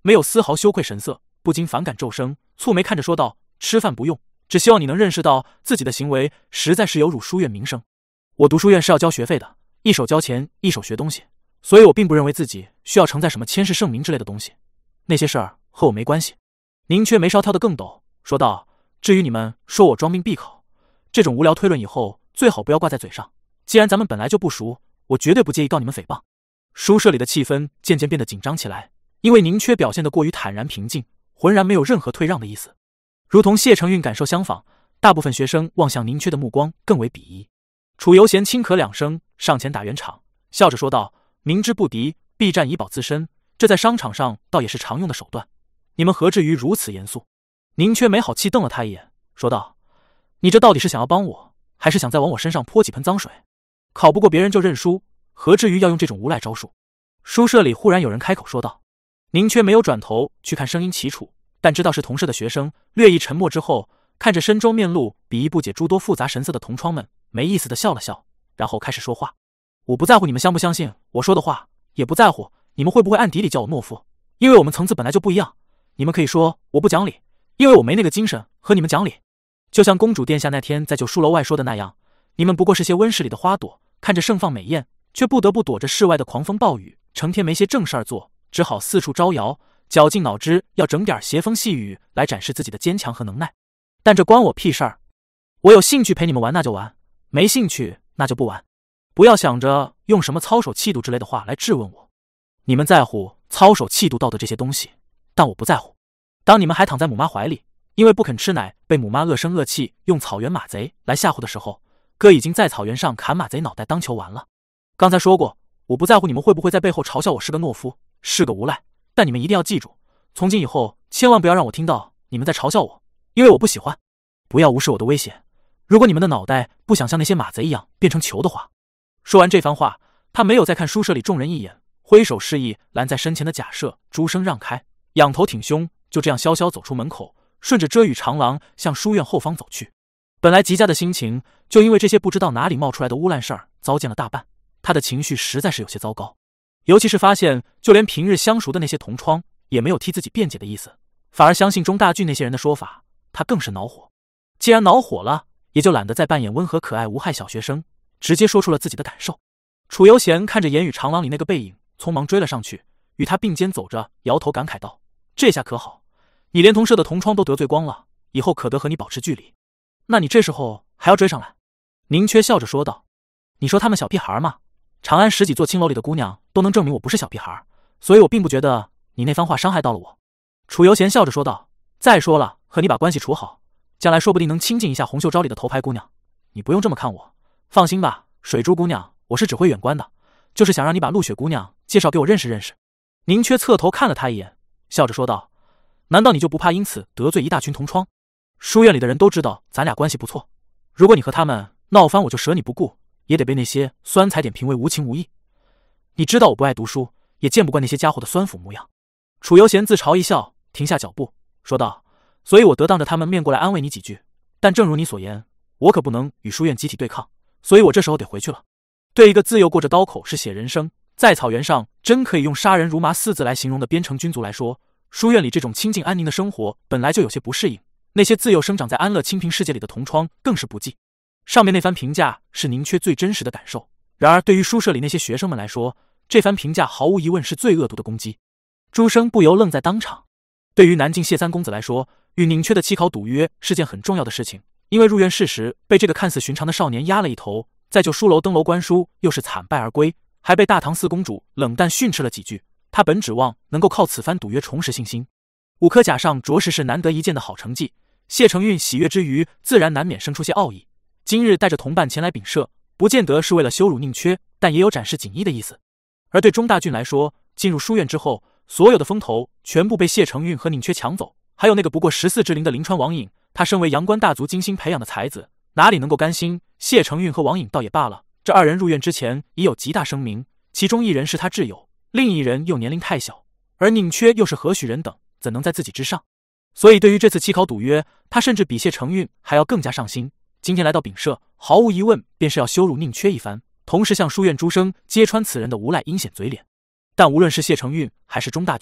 Speaker 1: 没有丝毫羞愧神色，不禁反感骤生，蹙眉看着说道：“吃饭不用，只希望你能认识到自己的行为实在是有辱书院名声。我读书院是要交学费的，一手交钱，一手学东西，所以我并不认为自己需要承载什么千世圣名之类的东西，那些事儿和我没关系。”宁缺眉梢挑得更陡，说道：“至于你们说我装病闭口，这种无聊推论以后最好不要挂在嘴上。既然咱们本来就不熟，我绝对不介意告你们诽谤。”书舍里的气氛渐渐变得紧张起来，因为宁缺表现得过于坦然平静，浑然没有任何退让的意思。如同谢承运感受相仿，大部分学生望向宁缺的目光更为鄙夷。楚游贤轻咳两声，上前打圆场，笑着说道：“明知不敌，必战以保自身，这在商场上倒也是常用的手段。你们何至于如此严肃？”宁缺没好气瞪了他一眼，说道：“你这到底是想要帮我，还是想再往我身上泼几盆脏水？考不过别人就认输，何至于要用这种无赖招数？”书舍里忽然有人开口说道。宁缺没有转头去看声音齐楚，但知道是同舍的学生，略一沉默之后，看着深州面露鄙夷不解诸多复杂神色的同窗们，没意思地笑了笑，然后开始说话：“我不在乎你们相不相信我说的话，也不在乎你们会不会暗地里叫我懦夫，因为我们层次本来就不一样。你们可以说我不讲理，因为我没那个精神和你们讲理。就像公主殿下那天在九书楼外说的那样，你们不过是些温室里的花朵，看着盛放美艳，却不得不躲着室外的狂风暴雨，成天没些正事儿做，只好四处招摇，绞尽脑汁要整点邪风细雨来展示自己的坚强和能耐。但这关我屁事儿，我有兴趣陪你们玩那就玩，没兴趣那就不玩。不要想着用什么操守气度之类的话来质问我。你们在乎操守气度道德这些东西，但我不在乎。当你们还躺在母妈怀里，因为不肯吃奶被母妈恶声恶气用草原马贼来吓唬的时候，哥已经在草原上砍马贼脑袋当球玩了。刚才说过，我不在乎你们会不会在背后嘲笑我是个懦夫，是个无赖，但你们一定要记住，从今以后千万不要让我听到你们在嘲笑我，因为我不喜欢。不要无视我的威胁，如果你们的脑袋不想像那些马贼一样变成球的话。说完这番话，他没有再看书舍里众人一眼，挥手示意拦在身前的假设诸生让开，仰头挺胸，就这样潇潇走出门口，顺着遮雨长廊向书院后方走去。本来极佳的心情，就因为这些不知道哪里冒出来的污烂事儿糟践了大半，他的情绪实在是有些糟糕。尤其是发现就连平日相熟的那些同窗也没有替自己辩解的意思，反而相信钟大俊那些人的说法，他更是恼火。既然恼火了，也就懒得再扮演温和可爱无害小学生，直接说出了自己的感受。楚游贤看着言语长廊里那个背影，匆忙追了上去，与他并肩走着，摇头感慨道：“这下可好，你连同舍的同窗都得罪光了，以后可得和你保持距离。那你这时候还要追上来？”宁缺笑着说道：“你说他们小屁孩吗？长安十几座青楼里的姑娘都能证明我不是小屁孩，所以我并不觉得你那番话伤害到了我。”楚游贤笑着说道：“再说了，和你把关系处好，将来说不定能亲近一下红袖招里的头牌姑娘。你不用这么看我，放心吧，水珠姑娘，我是指挥远观的，就是想让你把陆雪姑娘介绍给我认识认识。”宁缺侧头看了他一眼，笑着说道：“难道你就不怕因此得罪一大群同窗？书院里的人都知道咱俩关系不错，如果你和他们闹翻，我就舍你不顾，也得被那些酸采点评为无情无义。你知道我不爱读书，也见不惯那些家伙的酸腐模样。”楚游贤自嘲一笑，停下脚步说道：“所以我得当着他们面过来安慰你几句，但正如你所言，我可不能与书院集体对抗，所以我这时候得回去了。”对一个自幼过着刀口是血人生，在草原上真可以用杀人如麻四字来形容的边城军族来说，书院里这种清静安宁的生活本来就有些不适应，那些自幼生长在安乐清平世界里的同窗更是不济。上面那番评价是宁缺最真实的感受，然而对于书舍里那些学生们来说，这番评价毫无疑问是最恶毒的攻击。诸生不由愣在当场。对于南境谢三公子来说，与宁缺的期考赌约是件很重要的事情，因为入院试时被这个看似寻常的少年压了一头，再就书楼登楼观书又是惨败而归，还被大唐四公主冷淡训斥了几句，他本指望能够靠此番赌约重拾信心。五科甲上着实是难得一见的好成绩，谢承运喜悦之余，自然难免生出些傲意。今日带着同伴前来禀社，不见得是为了羞辱宁缺，但也有展示锦衣的意思。而对钟大俊来说，进入书院之后，所有的风头全部被谢承运和宁缺抢走，还有那个不过十四之龄的临川王颖，他身为阳关大族精心培养的才子，哪里能够甘心？谢承运和王颖倒也罢了，这二人入院之前已有极大声名，其中一人是他挚友，另一人又年龄太小，而宁缺又是何许人等，怎能在自己之上？所以对于这次期考赌约，他甚至比谢承运还要更加上心。今天来到禀社，毫无疑问便是要羞辱宁缺一番，同时向书院诸生揭穿此人的无赖阴险嘴脸。但无论是谢承运还是钟大俊，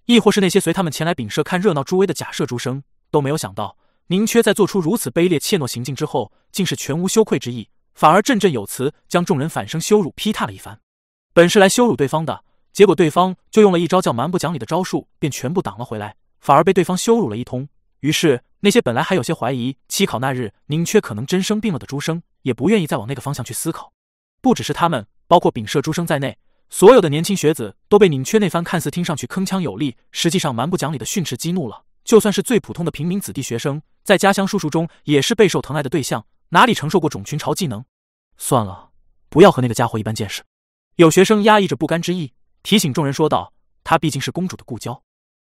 Speaker 1: 亦或是那些随他们前来丙舍看热闹诸威的假设诸生，都没有想到宁缺在做出如此卑劣怯懦行径之后，竟是全无羞愧之意，反而振振有词，将众人反生羞辱劈挞了一番。本是来羞辱对方的，结果对方就用了一招叫蛮不讲理的招数，便全部挡了回来，反而被对方羞辱了一通。于是那些本来还有些怀疑期考那日宁缺可能真生病了的诸生，也不愿意再往那个方向去思考。不只是他们，包括丙舍诸生在内，所有的年轻学子都被宁缺那番看似听上去铿锵有力，实际上蛮不讲理的训斥激怒了。就算是最普通的平民子弟学生，在家乡叔叔中也是备受疼爱的对象，哪里承受过种群嘲技能？算了，不要和那个家伙一般见识。有学生压抑着不甘之意，提醒众人说道：他毕竟是公主的故交，